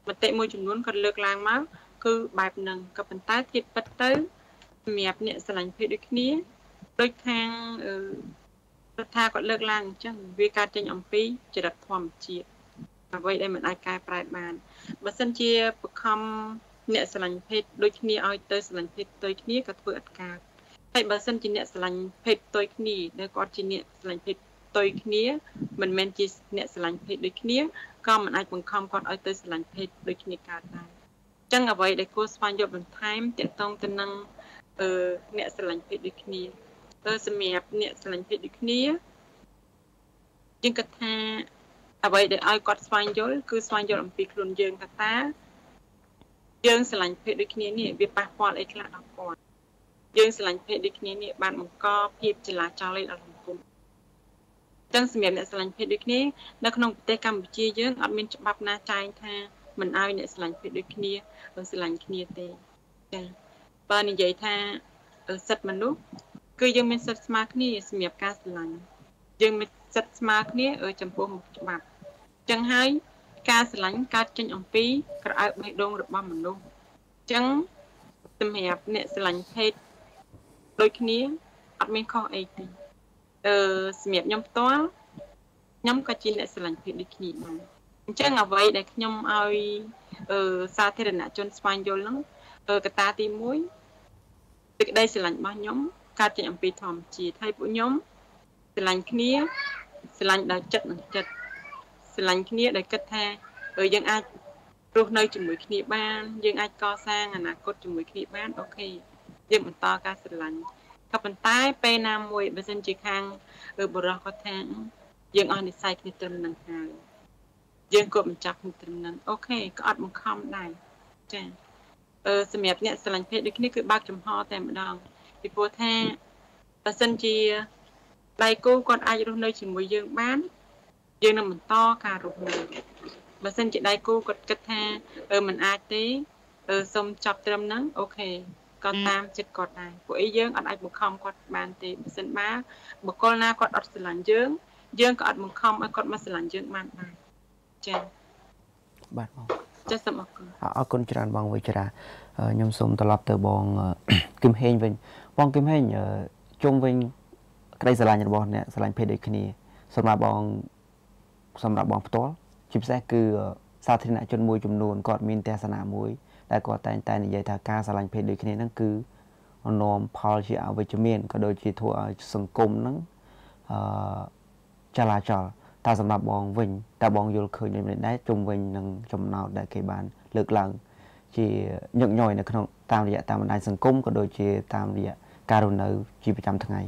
មតិមួយចំនួនគាត់លើកឡើងមកគឺបែបហ្នឹងក៏ប៉ុន្តែទៀតពិតទៅសម្រាប់អ្នកស្រឡាញ់ភេទដូចគ្នាដូចខាងអឺរដ្ឋាគាត់លើកឡើងអញ្ចឹងវាកើតចេញអំពីចរិតធម្មជាតិអ្វីដែលមិនអាចកែប្រែបានបើសិនជាបខំអ្នកស្រឡាញ់ភេទដូចគ្នាឲ្យទៅស្រឡាញ់ភេទផ្ទុយគ្នាក៏ធ្វើអត់កើតហើយបើសិនជាអ្នកស្រឡាញ់ភេទផ្ទុយគ្នាដែលគាត់ជាអ្នកស្រឡាញ់ភេទផ្ទុយគ្នាមិនមែនជាអ្នកស្រឡាញ់ភេទដូចគ្នាក៏មិនអាចបង្ខំគាត់ឲ្យទៅស្រឡាញ់ភេទដូចគ្នាកើតដែរអញ្ចឹងអ្វីដែលគួរស្វែងយល់បន្ថែមទាក់ទងទៅនឹងអឺអ្នកស្រឡាញ់ភេទដូចគ្នាអឺសម្រាប់អ្នកស្រឡាញ់ភេទដូចគ្នាយើងគិតថាអ្វីដែលឲ្យគាត់ស្វែងយល់គឺស្វែងយល់អំពីខ្លួនយើងថាតើយើងស្រឡាញ់ភេទដូចគ្នានេះវាប៉ះពាល់អីខ្លះដល់គាត់យើងស្រឡាញ់ភេទដូចគ្នានេះបានបង្កភាពចលាចលដល់សង្គមចឹងសម្រាប់អ្នកស្រឡាញ់ភេទដូចគ្នានៅក្នុងប្រទេសកម្ពុជាយើងអត់មានច្បាប់ណាចែងថាមិនឲ្យអ្នកស្រឡាញ់ភេទដូចគ្នាស្រឡាញ់គ្នាទេចា៎បើនិយាយថាសិទ្ធិមនុស្សគឺយើងមានសិទ្ធិស្មើគ្នាសម្រាប់ការស្រឡាញ់យើងមានសិទ្ធិស្មើគ្នាចំពោះមុខច្បាប់ចឹងហើយការស្រឡាញ់កើតចេញអំពីក្រអៅបេះដូងរបស់មនុស្សចឹងសម្រាប់អ្នកស្រឡាញ់ភេទដូចគ្នាអត់មានខុសអីទេអឺសម្រាប់ខ្ញុំផ្ទាល់ខ្ញុំក៏ជាអ្នកស្រឡាញ់ភេទដូចគ្នាដែរអញ្ចឹងអ្វីដែលខ្ញុំឲ្យអឺសាធារណជនស្វែងយល់ហ្នឹងកត្តាទីមួយសេចក្តីស្រឡាញ់របស់ខ្ញុំកើតចេញអំពីធម្មជាតិហើយពួកខ្ញុំស្រឡាញ់គ្នាស្រឡាញ់ដោយចិត្តនិងចិត្តស្រឡាញ់គ្នាដោយគិតថាយើងអាចរស់នៅជាមួយគ្នាបានយើងអាចកសាងអនាគតជាមួយគ្នាបានអូខេយើងបន្តការស្រឡាញ់ក៏ប៉ុន្តែពេលណាមួយបើសិនជាខាងបរិះគាត់ថាយើងអស់និស្ស័យគ្នាត្រឹមនឹងហើយយើងក៏បញ្ចប់គ្នាត្រឹមនឹងអូខេក៏អត់បង្ខំដែរចា៎អឺសម្រាប់អ្នកស្រឡាញ់ភេទដូចគ្នាគឺបើកចំហតែម្ដងពីព្រោះថាបើសិនជាដៃគូគាត់អាចរស់នៅជាមួយយើងបានយើងនឹងបន្តការរស់នៅបើសិនជាដៃគូគាត់គិតថាអឺមិនអាចទេអឺសុំចាប់ត្រឹមហ្នឹងអូខេក៏តាមចិត្តគាត់ដែរពួកអីយើងអត់អាចបង្ខំគាត់បានទេបើសិនបើបុគ្គលណាគាត់អត់ស្រឡាញ់យើងយើងក៏អត់បង្ខំឲ្យគាត់មកស្រឡាញ់យើងបានដែរចា៎បាទបងចា៎សូមអរគុណអរគុណច្រើនបងវិជ្រាខ្ញុំសូមត្រឡប់ទៅបងគឹមហេងវិញបងគឹមហេងជុំវិញក្តីស្រឡាញ់របស់អ្នកស្រឡាញ់ភេទដូចគ្នាសម្រាប់បងសម្រាប់បងផ្ទាល់ជាពិសេសគឺសាធារណជនមួយចំនួនគាត់មានទស្សនៈមួយដែលគាត់តែងតែនិយាយថាការស្រឡាញ់ភេទដូចគ្នាហ្នឹងគឺនាំផលជាអវិជ្ជមានក៏ដូចជាធ្វើឲ្យសង្គមហ្នឹងអឺចលាចលតែសម្រាប់បងវិញតើបងយល់ឃើញយ៉ាងម៉េចដែរជុំវិញនឹងចំណោទដែលគេបានលើកឡើងជាញឹកញយនៅក្នុងតាមរយៈតាមបណ្ដាញសង្គមក៏ដូចជាតាមរយៈការរស់នៅជាប្រចាំថ្ងៃ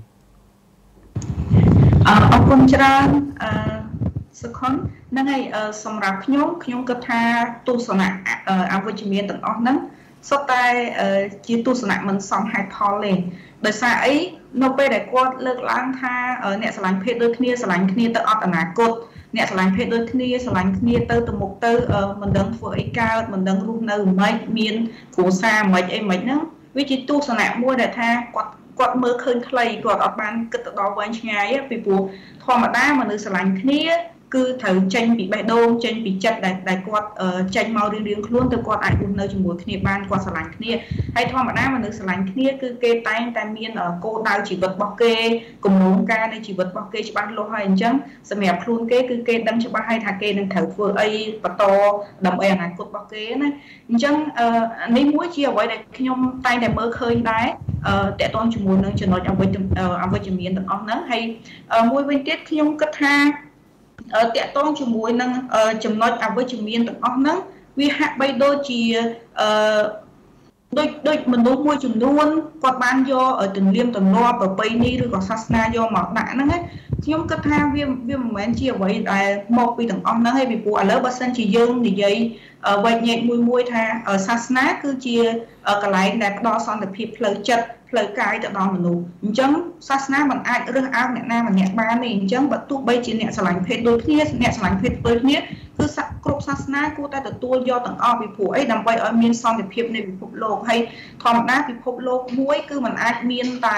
អរគុណច្រើនអឺសុខុនហ្នឹងហើយសម្រាប់ខ្ញុំខ្ញុំគិតថាទស្សនៈអវិជ្ជមានទាំងអស់ហ្នឹងសុទ្ធតែជាទស្សនៈមិនសមហេតុផលទេដោយសារអីនៅពេលដែលគាត់លើកឡើងថាអ្នកស្រឡាញ់ភេទដូចគ្នាស្រឡាញ់គ្នាទៅអត្តអនាគតអ្នកស្រឡាញ់ភេទដូចគ្នាស្រឡាញ់គ្នាទៅទៅមុខទៅមិនដឹងធ្វើអីកើតមិនដឹងរស់នៅមិនមានគ្រួសារមិនអីមិនហ្នឹងវាជាទស្សនៈមួយដែលថាគាត់គាត់មើលឃើញខ្លីគាត់អត់បានគិតទៅដល់វែងឆ្ងាយពីព្រោះធម្មតាមនុស្សស្រឡាញ់គ្នាគឺត្រូវចេញពីបេះដូងចេញពីចិត្តដែលដែលគាត់ចេញមករៀងរៀងខ្លួនទៅគាត់អាចរស់នៅជាមួយគ្នាបានគាត់ស្រឡាញ់គ្នាហើយធម្មតាមនុស្សស្រឡាញ់គ្នាគឺគេតែងតែមានគោលដៅជីវិតរបស់គេគម្រោងការនៃជីវិតរបស់គេច្បាស់លាស់ហើយអញ្ចឹងសម្រាប់ខ្លួនគេគឺគេដឹងច្បាស់ហើយថាគេនឹងត្រូវធ្វើអីបន្តដើម្បីអនាគតរបស់គេណាអញ្ចឹងនេះមួយជាអ្វីដែលខ្ញុំតែងតែមើលឃើញដែរតកតងជាមួយនឹងចំណុចអវិជ្ជអវិជ្ជមានទាំងអស់ហ្នឹងហើយមួយវិញទៀតខ្ញុំគិតថាតកតងជាមួយនឹងចំណុចអវិជ្ជមានទាំងអស់ហ្នឹងវាហាក់បីដូចជាអឺដូចដូចមនុស្សមួយចំនួនគាត់បានយកទន្លៀមទម្លាប់ប្រពៃណីឬក៏សាសនាយកមកដាក់ហ្នឹងខ្ញុំគិតថាវាវាមិនមែនជាអ្វីដែលមកពីទាំងអស់ហ្នឹងហើយពីព្រោះឥឡូវបើសិនជាយើងនិយាយវែកញែកមួយមួយថាសាសនាគឺជាកន្លែងដែលផ្ដល់សន្តិភាពផ្លូវចិត្តផ្លូវកាយទៅដល់មនុស្សអញ្ចឹងសាសនាមិនអាចរើសអើងអ្នកណាម្នាក់បានទេអញ្ចឹងបើទោះបីជាអ្នកស្រឡាញ់ភេទដូចគ្នាអ្នកស្រឡាញ់ភេទដូចគ្នាគឺគ្រប់សាសនាគួរតែទទួលយកទាំងអស់ពីព្រោះអីដើម្បីឲ្យមានសន្តិភាពនៃពិភពលោកហើយធម្មតាពិភពលោកមួយគឺมันអាចមានតែ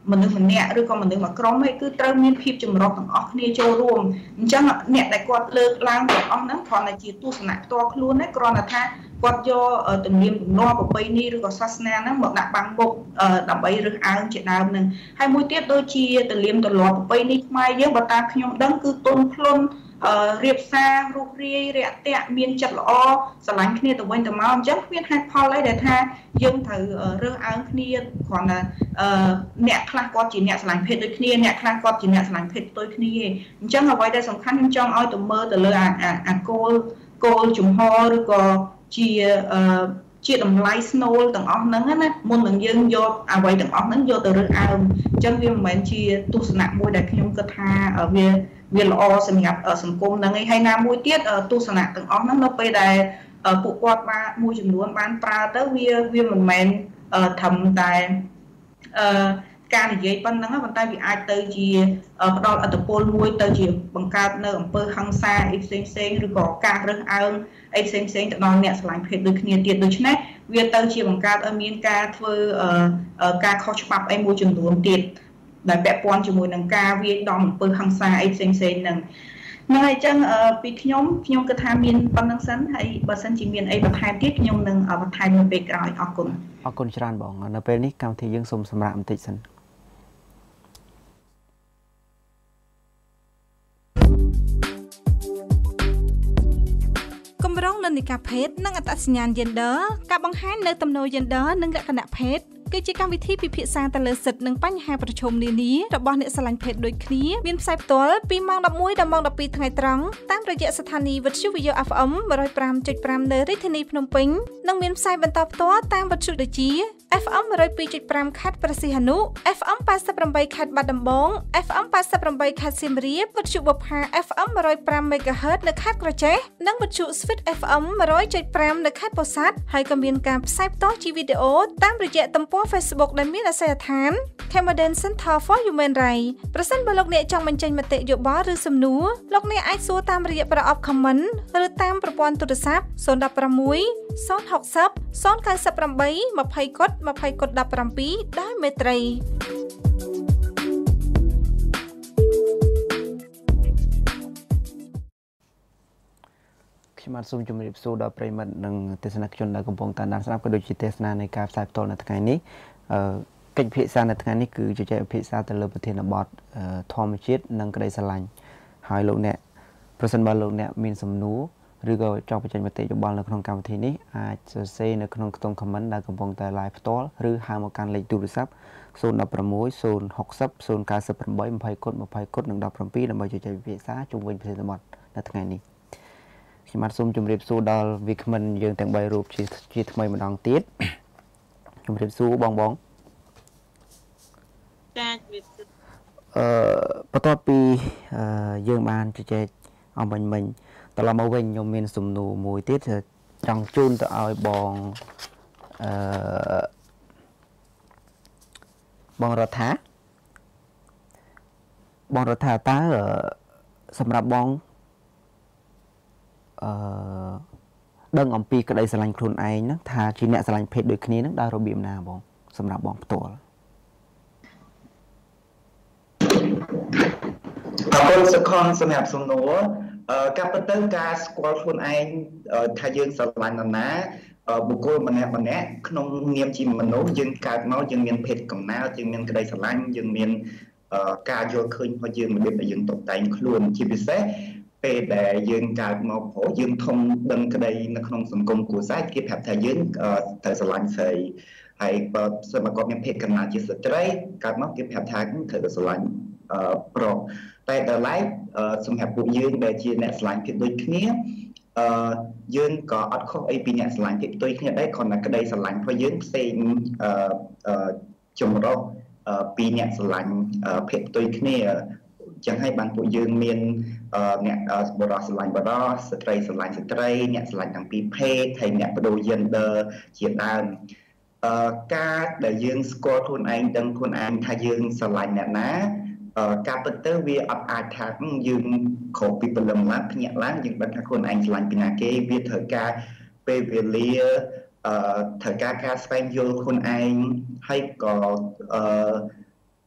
មនុស្សម្នាក់ឬក៏មនុស្សមួយក្រុមហើយគឺត្រូវមានភាពចម្រុះទាំងអស់គ្នាចូលរួមអញ្ចឹងអ្នកដែលគាត់លើកឡើងទាំងអស់ហ្នឹងគ្រាន់តែជាទស្សនៈផ្ទាល់ខ្លួនទេគ្រាន់តែថាគាត់យកទំនៀមទម្លាប់ប្រពៃណីឬក៏សាសនាហ្នឹងមកដាក់បាំងមុខដើម្បីរើសអើងជាដើមហ្នឹងហើយមួយទៀតដូចជាទំនៀមទម្លាប់ប្រពៃណីខ្មែរយើងបើតាមខ្ញុំដឹងគឺទន់ភ្លន់រៀបសាររុះរាយរាក់ទាក់មានចិត្តល្អស្រឡាញ់គ្នាទៅវិញទៅមកអញ្ចឹងគ្មានហេតុផលអីដែលថាយើងត្រូវរើសអើងគ្នាគ្រាន់តែអ្នកខ្លះគាត់ជាអ្នកស្រឡាញ់ភេទដូចគ្នាអ្នកខ្លះគាត់ជាអ្នកស្រឡាញ់ភេទផ្ទុយគ្នាអញ្ចឹងអ្វីដែលសំខាន់ខ្ញុំចង់ឲ្យទៅមើលទៅលើអាគោលគោលជំហរឬក៏ជាជាតម្លៃស្នូលទាំងអស់ហ្នឹងណាមុននឹងយើងយកអ្វីទាំងអស់ហ្នឹងយកទៅរើសអើងអញ្ចឹងវាមិនមែនជាទស្សនៈមួយដែលខ្ញុំគិតថាវាវាល្អសម្រាប់សង្គមហ្នឹងឯងហើយណាមួយទៀតទស្សនៈទាំងអស់ហ្នឹងនៅពេលដែលពួកគាត់បានមួយចំនួនបានប្រើទៅវាវាមិនមែនត្រឹមតែអឺការនិយាយប៉ុណ្ណឹងប៉ុន្តែវាអាចទៅជាផ្ដល់ឥទ្ធិពលមួយទៅជាបង្កើតនៅអំពើហិង្សាអីផ្សេងផ្សេងឬក៏ការរើសអើងអីផ្សេងផ្សេងទៅដល់អ្នកស្រឡាញ់ភេទដូចគ្នាទៀតដូច្នេះវាទៅជាបង្កើតឲ្យមានការធ្វើការខុសច្បាប់អីមួយចំនួនទៀតដែលពាក់ព័ន្ធជាមួយនឹងការវាយដំអំពើហិង្សាអីផ្សេងផ្សេងហ្នឹងហ្នឹងហើយអញ្ចឹងពីខ្ញុំខ្ញុំគិតថាមានប៉ុណ្្នឹងសិនហើយបើសិនជាមានអីបន្ថែមទៀតខ្ញុំនឹងបន្ថែមនៅពេលក្រោយអរគុណអរគុណច្រើនបងនៅពេលនេះកម្មវិធីយើងសូមសម្រាប់បន្តិចសិនកម្រងនិន្នាការភេទនិងអត្តសញ្ញាណ Gender ការបង្ហាញនៅទំនោរ Gender និងលក្ខណៈភេទគឺជាកម្មវិធីពិភាក្សាទៅលើសិទ្ធិនិងបញ្ហាប្រឈមនានារបស់អ្នកស្រឡាញ់ភេទដូចគ្នាមានផ្សាយផ្ទាល់ពីម៉ោងដប់មួយដល់ម៉ោងដប់ពីរថ្ងៃត្រង់តាមរយៈស្ថានីយ៍វិទ្យុ វី អេហ្វ អេម one oh five point five នៅរាជធានីភ្នំពេញនិងមានផ្សាយបន្តផ្ទាល់តាមវិទ្យុដូចជា เอฟ เอ็ม one oh two point five ខេត្តព្រះសីហនុ เอฟ เอ็ม eighty-eightខេត្តបាត់ដំបង เอฟ เอ็ม eighty-eightខេត្តសៀមរាបវិទ្យុបុប្ផា เอฟ เอ็ม one oh five មេហ្គាហឺត នៅខេត្តក្រចេះនិងវិទ្យុ Switch เอฟ เอ็ม one oh point five នៅខេត្តពោធិ៍សាត់ហើយក៏មានការផ្សាយផ្ទាល់ជាវីដេអូតាមរយៈទំព័រ Facebook ដែលមានអាសយដ្ឋាន Cambodian Center for Human Rights ប្រសិនបើលោកអ្នកចង់បញ្ចេញមតិយោបល់ឬសំណួរលោកអ្នកអាចសួរតាមរយៈប្រអប់ Comment ឬតាមប្រព័ន្ធទូរស័ព្ទzero one six zero six zero zero nine eight twentyកុដtwentyកុដsevenដោយមេត្រីខ្ញុំបាទសូមជម្រាបសួរដល់ប្រិយមិត្តនិងទស្សនិកជនដែលកំពុងតាមដានស្ដាប់ក៏ដូចជាទេសនានៃការផ្សាយផ្ទាល់នៅថ្ងៃនេះអឺកិច្ចពិភាក្សានៅថ្ងៃនេះគឺជជែកពិភាក្សាទៅលើប្រធានបទធម្មជាតិនិងក្តីស្រឡាញ់ហើយលោកអ្នកប្រសិនបើលោកអ្នកមានសំណួរឬក៏ចង់បញ្ចេញមតិយោបល់នៅក្នុងកម្មវិធីនេះអាចសរសេរនៅក្នុងខ្ទង់ comment ដែលកំពុងតែ live ផ្ទាល់ឬហៅមកកាន់លេខទូរស័ព្ទzero one six zero six zero zero nine eight twentyកុដtwentyកុដនិងseventeenដើម្បីជជែកពិភាក្សាជុំវិញប្រធានបទនៅថ្ងៃនេះខ្ញុំបាទសូមជម្រាបសួរដល់វាគ្មិនយើងទាំង3រូបជាជាថ្មីម្ដងទៀតជម្រាបសួរបងបងចាជម្រាបសួរអឺបន្ទាប់ពីយើងបានជជែកអំបញ្ញមិញត្រឡប់មកវិញខ្ញុំមានសំណួរមួយទៀតចង់ជូនទៅឲ្យបងអឺបងរដ្ឋាបងរដ្ឋាតើសម្រាប់បងអឺដឹងអំពីក្តីស្រឡាញ់ខ្លួនឯងហ្នឹងថាជាអ្នកស្រឡាញ់ភេទដូចគ្នាហ្នឹងដោយរបៀបណាបងសម្រាប់បងផ្ទាល់អរគុណសខនសម្រាប់សំណួរអឺការពិតទៅការស្គាល់ខ្លួនឯងថាយើងស្រឡាញ់នរណាបុគ្គលម្នាក់ម្នាក់ក្នុងនាមជាមនុស្សយើងកើតមកយើងមានភេទកំណើតយើងមានក្តីស្រឡាញ់យើងមានការយល់ឃើញរបស់យើងរបៀបដែលយើងតុបតែងខ្លួនជាពិសេសពេលដែលយើងកើតមកព្រោះយើងធំដឹងក្តីនៅក្នុងសង្គមគ្រួសារគេប្រាប់ថាយើងត្រូវស្រឡាញ់ស្រីហើយបើសិនមកគាត់មានភេទកំណើតជាស្ត្រីកើតមកគេប្រាប់ថាត្រូវស្រឡាញ់ប្រុសតែដល់ឡែកសម្រាប់ពួកយើងដែលជាអ្នកស្រឡាញ់ភេទដូចគ្នាអឺយើងក៏អត់ខុសអីពីអ្នកស្រឡាញ់ភេទផ្ទុយគ្នាដែរគ្រាន់តែក្តីស្រឡាញ់របស់យើងផ្សេងអឺចម្រុះពីអ្នកស្រឡាញ់ភេទផ្ទុយគ្នាចឹងហើយបានពួកយើងមានអ្នកបរិសុទ្ធស្រឡាញ់បរិសុទ្ធស្ត្រីស្រឡាញ់ស្ត្រីអ្នកស្រឡាញ់ទាំងពីរភេទហើយអ្នកបដូរ gender ជាដើមអឺការដែលយើងស្គាល់ខ្លួនឯងដឹងខ្លួនឯងថាយើងស្រឡាញ់អ្នកណាការពិតទៅវាអត់អាចថាយើងខុសពីព្រលឹមឡើងភ្ញាក់ឡើងយើងដឹងថាខ្លួនឯងឆ្លាញ់ពីណាគេវាត្រូវការពេលវេលាអឺត្រូវការការស្វែងយល់ខ្លួនឯងហើយក៏អឺ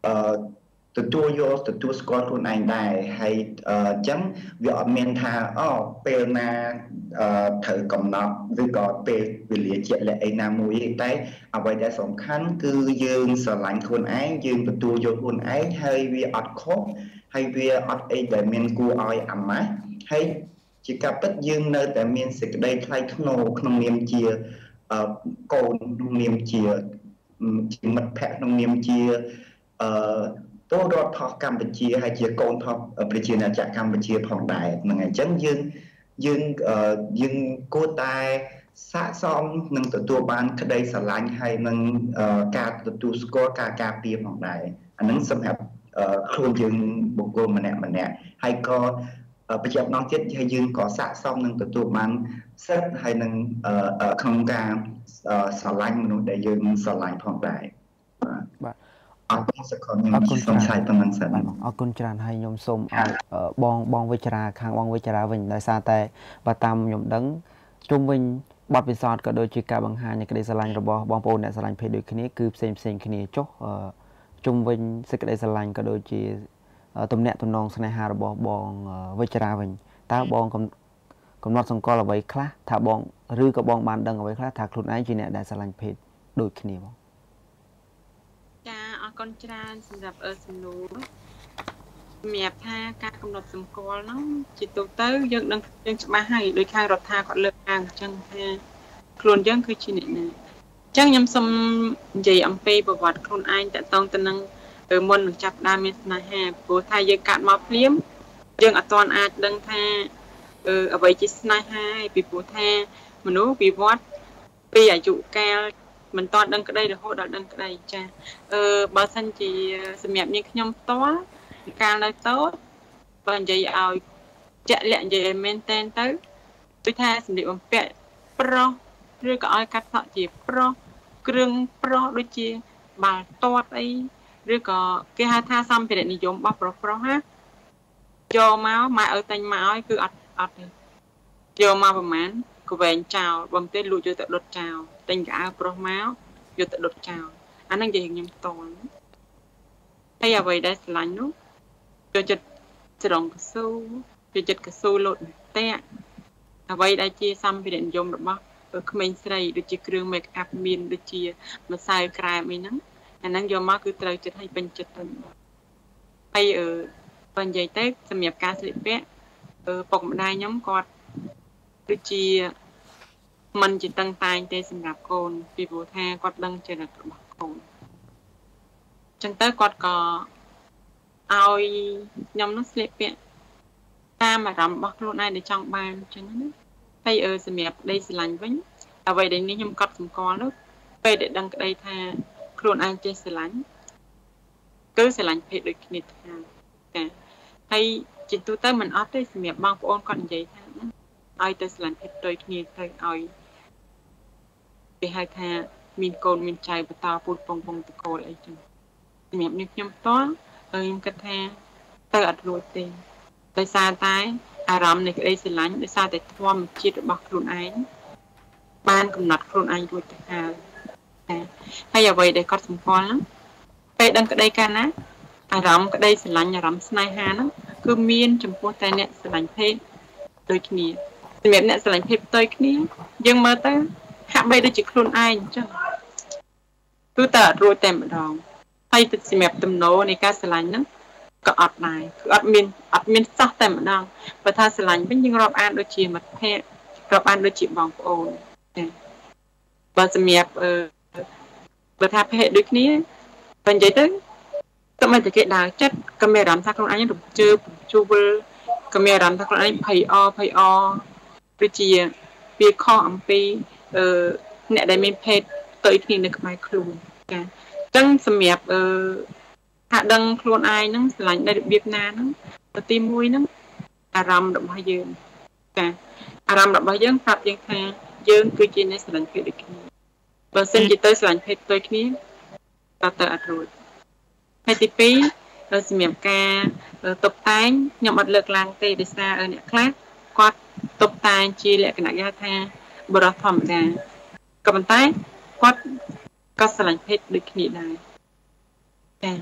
ទទួលយកទទួលស្គាល់ខ្លួនឯងដែរហើយអញ្ចឹងវាអត់មានថាអូពេលណាត្រូវកំណត់ឬក៏ពេលវេលាជាក់លាក់អីណាមួយទេតែអ្វីដែលសំខាន់គឺយើងស្រឡាញ់ខ្លួនឯងយើងទទួលយកខ្លួនឯងហើយវាអត់ខុសហើយវាអត់អីដែលមានគួរឲ្យអាម៉ាស់ហើយជាការពិតយើងនៅតែមានសេចក្តីថ្លៃថ្នូរក្នុងនាមជាកូនក្នុងនាមជាជាមិត្តភក្តិក្នុងនាមជាអឺពលរដ្ឋផុសកម្ពុជាហើយជាកូនផុសប្រជាណាចក្រកម្ពុជាផងដែរហ្នឹងហើយអញ្ចឹងយើងយើងយើងគួរតែសាកសមនឹងទទួលបានក្តីស្រឡាញ់ហើយនឹងការទទួលស្គាល់ការការពារផងដែរអាហ្នឹងសម្រាប់ខ្លួនយើងបុគ្គលម្នាក់ម្នាក់ហើយក៏បញ្ជាក់ម្ដងទៀតហើយយើងក៏សាកសមនឹងទទួលបានសិទ្ធិហើយនឹងក្នុងការស្រឡាញ់មនុស្សដែលយើងស្រឡាញ់ផងដែរបាទអរគុណសកលខ្ញុំសូមឆ្លើយប៉ុណ្ណឹងសិនអរគុណច្រើនហើយខ្ញុំសូមឲ្យបងបងវិចារាខាងបងវិចារាវិញដោយសារតែបើតាមខ្ញុំដឹងជុំវិញបទពិសោធន៍ក៏ដូចជាការបង្ហាញនៃក្តីស្រឡាញ់របស់បងប្អូនអ្នកស្រឡាញ់ភេទដូចគ្នាគឺផ្សេងផ្សេងគ្នាចុះជុំវិញសេចក្តីស្រឡាញ់ក៏ដូចជាទំនាក់ទំនងស្នេហារបស់បងវិចារាវិញតើបងកំណត់សង្កល់អ្វីខ្លះថាបងឬក៏បងបានដឹងអ្វីខ្លះថាខ្លួនឯងជាអ្នកដែលស្រឡាញ់ភេទដូចគ្នាបងចាអរគុណច្រើនសម្រាប់អឺសំណួរសម្រាប់ថាការកំណត់សម្គាល់ហ្នឹងជាទូទៅយើងដឹងយើងច្បាស់ហើយដោយខាងរដ្ឋាគាត់លើកឡើងអញ្ចឹងថាខ្លួនយើងគឺជាអ្នកណាអញ្ចឹងខ្ញុំសូមនិយាយអំពីប្រវត្តិខ្លួនឯងតកតងទៅនឹងមុននឹងចាប់ដើមមានស្នេហាព្រោះថាយើងកាត់មកភ្លាមយើងអត់ទាន់អាចដឹងថាអឺអ្វីជាស្នេហាឯពីព្រោះថាមនុស្សវិវត្តពីអាយុកាលមិនទាន់ដឹងក្តីរហូតដល់ដឹងក្តីចាអឺបើសិនជាសម្រាប់នាងខ្ញុំផ្ទាល់កាលនៅតូចបើនិយាយឲ្យជាក់លាក់និយាយឲ្យមែនតែនទៅដូចថាសម្លៀកបំពាក់ប្រុសឬក៏ឲ្យកាត់សក់ជាប្រុសគ្រឿងប្រុសដូចជាបាល់ទាត់អីឬក៏គេហៅថាសម្ភារៈនិយមរបស់ប្រុសប្រុសណាយកមកម៉ែឲ្យតែញមកឲ្យគឺអត់អត់ទេយកមកប្រហែលក៏វែងចោលបើមិនទេលួចយកទៅដុតចោលតែញកៅប្រុសមកយកទៅដុតចោលអាហ្នឹងនិយាយខ្ញុំផ្ទាល់ហើយអ្វីដែលស្រឡាញ់នោះចូលចិត្តស្រងកស៊ូចូលចិត្តកស៊ូលោតតែអ្វីដែលជាសម្ភារៈនិយមរបស់ក្មេងស្រីដូចជាគ្រឿង make up មានដូចជាម្សៅក្រែមអីហ្នឹងអាហ្នឹងយកមកគឺត្រូវចិត្តឲ្យពេញចិត្តទៅហើយអឺបើនិយាយទៅសម្រាប់ការស្លៀកពាក់អឺពុកម្ដាយខ្ញុំគាត់ដូចជាមិនជាតឹងតែងទេសម្រាប់កូនពីព្រោះថាគាត់ដឹងចរិតរបស់កូនអញ្ចឹងទៅគាត់ក៏ឲ្យខ្ញុំនោះស្លៀកពាក់តាមអារម្មណ៍របស់ខ្លួនឯងដែលចង់បានអញ្ចឹងណាហើយអឺសម្រាប់ក្តីស្រឡាញ់វិញអ្វីដែលនេះខ្ញុំកត់សម្គាល់នោះពេលដែលដឹងក្តីថាខ្លួនឯងចេះស្រឡាញ់គឺស្រឡាញ់ភេទដូចគ្នាថាចាហើយជាទូទៅមិនអត់ទេសម្រាប់បងប្អូនគាត់និយាយថាឲ្យទៅស្រឡាញ់ភេទដូចគ្នាទៅឲ្យគេហៅថាមានកូនមានចៅបន្តពូជពងពងតកូលអីចឹងសម្រាប់នេះខ្ញុំផ្ទាល់ខ្ញុំគិតថាទៅអត់រួចទេដោយសារតែអារម្មណ៍នៃក្តីស្រឡាញ់ដោយសារតែធម៌ជាតិរបស់ខ្លួនឯងបានកំណត់ខ្លួនឯងរួចទៅហើយហើយអ្វីដែលគាត់សម្គាល់ហ្នឹងពេលដឹងក្តីកាលណាអារម្មណ៍ក្តីស្រឡាញ់អារម្មណ៍ស្នេហាហ្នឹងគឺមានចំពោះតែអ្នកស្រឡាញ់ភេទដូចគ្នាសម្រាប់អ្នកស្រឡាញ់ភេទផ្ទុយគ្នាយើងមើលទៅហាក់បីដូចជាខ្លួនឯងអញ្ចឹងគឺតែអត់រួចតែម្ដងហើយទឹកសម្រាប់ទំនោរនៃការស្រឡាញ់ហ្នឹងក៏អត់ដែរគឺអត់មានអត់មានសោះតែម្ដងបើថាស្រឡាញ់វិញយើងរាប់អានដូចជាមិត្តភក្តិរាប់អានដូចជាបងប្អូនចាបើសម្រាប់អឺបើថាភេទដូចគ្នាបើនិយាយទៅតែមិនតែគេដើរចិត្តក៏មានអារម្មណ៍ថាខ្លួនឯងរំជើបជួវលក៏មានអារម្មណ៍ថាខ្លួនឯងភ័យអភ័យអដូចជាវាខុសអំពីអឺអ្នកដែលមានភេទផ្ទុយគ្នានៅក្បែរខ្លួនចាអញ្ចឹងសម្រាប់អឺថាដឹងខ្លួនឯងហ្នឹងស្រឡាញ់នៅរបៀបណាហ្នឹងទៅទីមួយហ្នឹងអារម្មណ៍របស់យើងចាអារម្មណ៍របស់យើងប្រាប់យើងថាយើងគឺជាអ្នកស្រឡាញ់ភេទដូចគ្នាបើសិនជាទៅស្រឡាញ់ភេទផ្ទុយគ្នាតើទៅអត់រួចហើយទីពីរសម្រាប់ការតុបតែងខ្ញុំអត់លើកឡើងទេដោយសារអ្នកខ្លះគាត់តុបតែងជាលក្ខណៈគេថាបរិសុទ្ធធម្មតាក៏ប៉ុន្តែគាត់ក៏ស្រឡាញ់ភេទដូចគ្នាដែរចា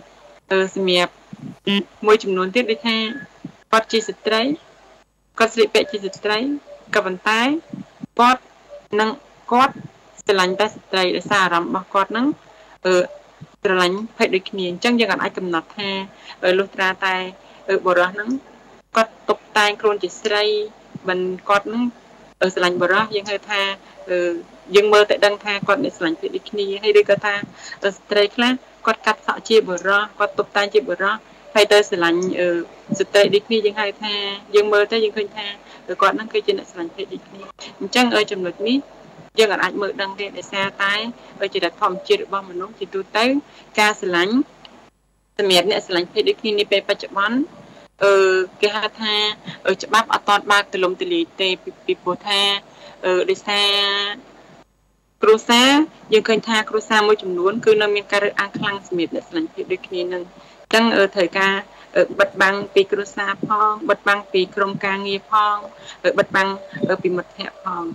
សម្រាប់មួយចំនួនទៀតដូចថាគាត់ជាស្ត្រីគាត់ស្លៀកពាក់ជាស្ត្រីក៏ប៉ុន្តែគាត់នឹងគាត់ស្រឡាញ់តែស្ត្រីដោយសារអារម្មណ៍របស់គាត់ហ្នឹងអឺស្រឡាញ់ភេទដូចគ្នាអញ្ចឹងយើងអាចកំណត់ថាលុះត្រាតែបុរសហ្នឹងគាត់តុបតែងខ្លួនជាស្រីមិនគាត់ហ្នឹងស្រឡាញ់បុរសយើងហៅថាយើងមើលតែដឹងថាគាត់អ្នកស្រឡាញ់ភេទដូចគ្នាហើយឬក៏ថាស្ត្រីខ្លះគាត់កាត់សក់ជាបុរសគាត់តុបតែងជាបុរសហើយទៅស្រឡាញ់ស្ត្រីដូចគ្នាយើងហៅថាយើងមើលទៅយើងឃើញថាគាត់ហ្នឹងគឺជាអ្នកស្រឡាញ់ភេទដូចគ្នាអញ្ចឹងចំណុចនេះយើងអាចមើលដឹងទេដោយសារតែជាធម្មជាតិរបស់មនុស្សជាទូទៅការស្រឡាញ់សម្រាប់អ្នកស្រឡាញ់ភេទដូចគ្នានាពេលបច្ចុប្បន្នអឺគេហៅថាច្បាប់អត់តបើកទលំទលាយទេពីព្រោះថាដោយសារគ្រួសារយើងឃើញថាគ្រួសារមួយចំនួនគឺនៅមានការរើសអើងខ្លាំងសម្រាប់អ្នកស្រឡាញ់ភេទដូចគ្នានឹងអញ្ចឹងត្រូវការបិទបាំងពីគ្រួសារផងបិទបាំងពីក្រុមការងារផងបិទបាំងពីមិត្តភ័ក្តិផង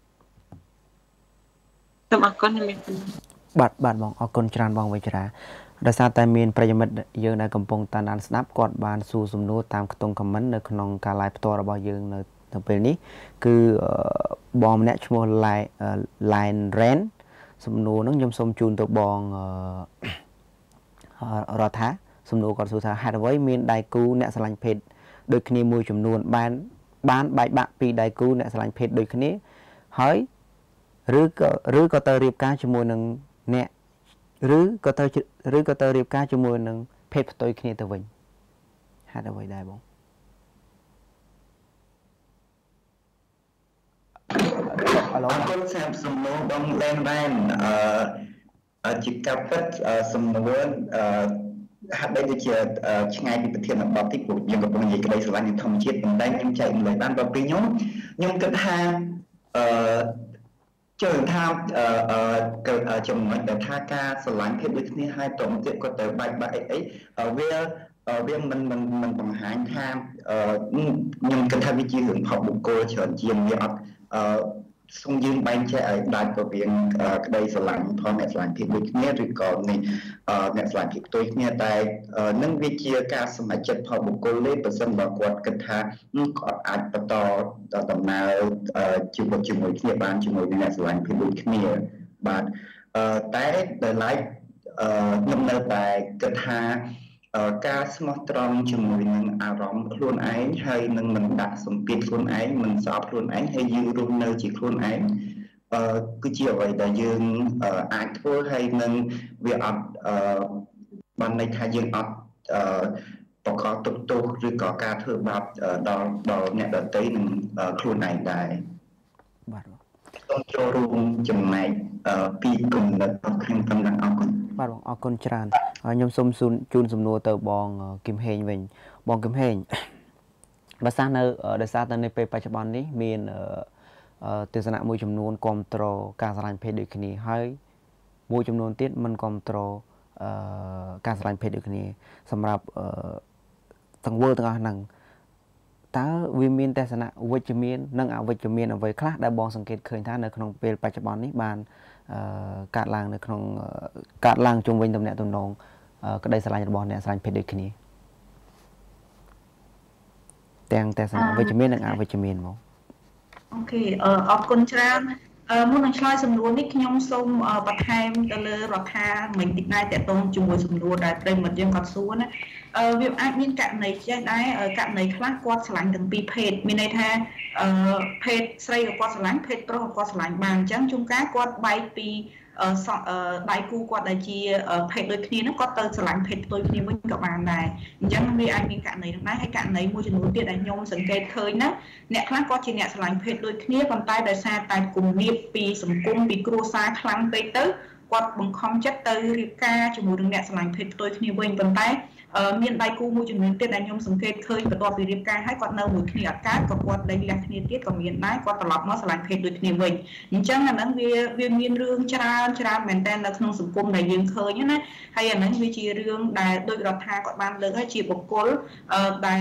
សូមអរគុណមានបាទបាទបងអរគុណច្រើនបងវិជ្រាដោយសារតែមានប្រិយមិត្តយើងដែលកំពុងតាមដានស្ដាប់គាត់បានសួរសំណួរតាមខ្ទង់ comment នៅក្នុងការ live ផ្ទាល់របស់យើងនៅនៅពេលនេះគឺបងម្នាក់ឈ្មោះ Line Ren សំណួរហ្នឹងខ្ញុំសូមជូនទៅបងរដ្ឋាសំណួរគាត់សួរថាហេតុអ្វីមានដៃគូអ្នកស្រឡាញ់ភេទដូចគ្នាមួយចំនួនបានបានបែកបាក់ពីដៃគូអ្នកស្រឡាញ់ភេទដូចគ្នាហើយឬក៏ឬក៏ទៅរៀបការជាមួយនឹងអ្នកឬក៏ទៅឬក៏ទៅរៀបការជាមួយនឹងភេទផ្ទុយគ្នាទៅវិញហេតុអ្វីដែរបងអរគុណសម្រាប់សំណួរបងឡែនបានអឺជាការពិតសំណួរអឺហាក់បីដូចជាឆ្ងាយពីប្រធានបទទីព្រោះយើងកំពុងនិយាយក្តីស្រឡាញ់ធម្មជាតិប៉ុន្តែខ្ញុំចែកម្លែកបានបើពីខ្ញុំខ្ញុំគិតថាអឺចូលថាអឺចំណុចដែលថាការស្រឡាញ់ភេទដូចគ្នាហើយតទៅទៀតក៏ទៅបែកបាក់អីអីវាវាមិនមិនមិនបង្ហាញថាខ្ញុំគិតថាវាជារឿងផលបុគ្គលច្រើនជាងវាអត់អឺសូមយើងបែងចែកឲ្យដាច់រវាងក្តីស្រឡាញ់ផងអ្នកស្រឡាញ់ភេទដូចគ្នាឬក៏នេះអ្នកស្រឡាញ់ភេទផ្ទុយគ្នាតែនឹងវាជាការសម្រេចចិត្តផលបុគ្គលទេបើសិនបើគាត់គិតថាគាត់អាចបន្តដំណើរជីវិតជាមួយគ្នាបានជាមួយនឹងអ្នកស្រឡាញ់ភេទដូចគ្នាបាទតែដល់ឡែកខ្ញុំនៅតែគិតថាការស្មោះត្រង់ជាមួយនឹងអារម្មណ៍ខ្លួនឯងហើយនឹងមិនដាក់សម្ពាធខ្លួនឯងមិនស្អប់ខ្លួនឯងហើយយើងរស់នៅជាខ្លួនឯងគឺជាអ្វីដែលយើងអាចធ្វើហើយនឹងវាអត់បានន័យថាយើងអត់បកកទុកទោសឬក៏ការធ្វើបាបដល់ដល់អ្នកដទៃនឹងខ្លួនឯងដែរបាទសូមចូលរួមចំណែកពីគំនិតរបស់ខ្ញុំតាមដល់អរគុណបាទបងអរគុណច្រើនខ្ញុំសូមជូនសំណួរទៅបងគឹមហេងវិញបងគឹមហេងបើសិននៅដោយសារតែនៅពេលបច្ចុប្បន្ននេះមានទស្សនៈមួយចំនួនគ្រប់គ្រងការស្រឡាញ់ភេទដូចគ្នាហើយមួយចំនួនទៀតមិនគ្រប់គ្រងការស្រឡាញ់ភេទដូចគ្នាសម្រាប់ទាំងវើទាំងអស់ហ្នឹងតើវាមានទស្សនៈវិជ្ជមាននិងអវិជ្ជមានអ្វីខ្លះដែលបងសង្កេតឃើញថានៅក្នុងពេលបច្ចុប្បន្ននេះបានកាត់ឡើងនៅក្នុងកាត់ឡើងជុំវិញទំនាក់ទំនងក្តីស្រឡាញ់របស់អ្នកស្រឡាញ់ភេទដូចគ្នាទាំងទស្សនៈវិជ្ជមាននិងអវិជ្ជមានមកអូខេអរគុណច្រើនមុននឹងឆ្លើយសំណួរនេះខ្ញុំសូមបន្ថែមទៅលើរដ្ឋាមិញតិចដែរតកតងជាមួយសំណួរដែលប្រិមិត្តយើងគាត់សួរណាវាអាចមានករណីចេះដែរករណីខ្លះគាត់ឆ្លាញ់ទាំងពីរភេទមានន័យថាភេទស្រីក៏គាត់ឆ្លាញ់ភេទប្រុសក៏គាត់ឆ្លាញ់បានអញ្ចឹងជួនកាលគាត់បែកពីដៃគូគាត់ដែលជាភេទដូចគ្នាហ្នឹងគាត់ទៅឆ្លាញ់ភេទផ្ទុយគ្នាវិញក៏បានដែរអញ្ចឹងវាអាចមានករណីហ្នឹងដែរហើយករណីមួយចំនួនទៀតដែលខ្ញុំសង្កេតឃើញណាអ្នកខ្លះគាត់ជាអ្នកឆ្លាញ់ភេទដូចគ្នាប៉ុន្តែដោយសារតែគំនាបពីសង្គមពីគ្រួសារខ្លាំងពេកទៅគាត់បង្ខំចិត្តទៅរៀបការជាមួយនឹងអ្នកឆ្លាញ់ភេទផ្ទុយគ្នាវិញប៉ុន្តែមានដៃគូមួយចំនួនទៀតដែលខ្ញុំសង្កេតឃើញបន្ទាប់ពីរៀបការហើយគាត់នៅមួយគ្នាអត់កើតក៏គាត់ដេញលះគ្នាទៀតក៏មានដែរគាត់ត្រឡប់មកឆ្លាញ់ភេទដូចគ្នាវិញអញ្ចឹងអាហ្នឹងវាវាមានរឿងច្រើនច្រើនមែនតើនៅក្នុងសង្គមដែលយើងឃើញណាហើយអាហ្នឹងវាជារឿងដែលដូចរដ្ឋាគាត់បានលើកហើយជាបុគ្គលដែល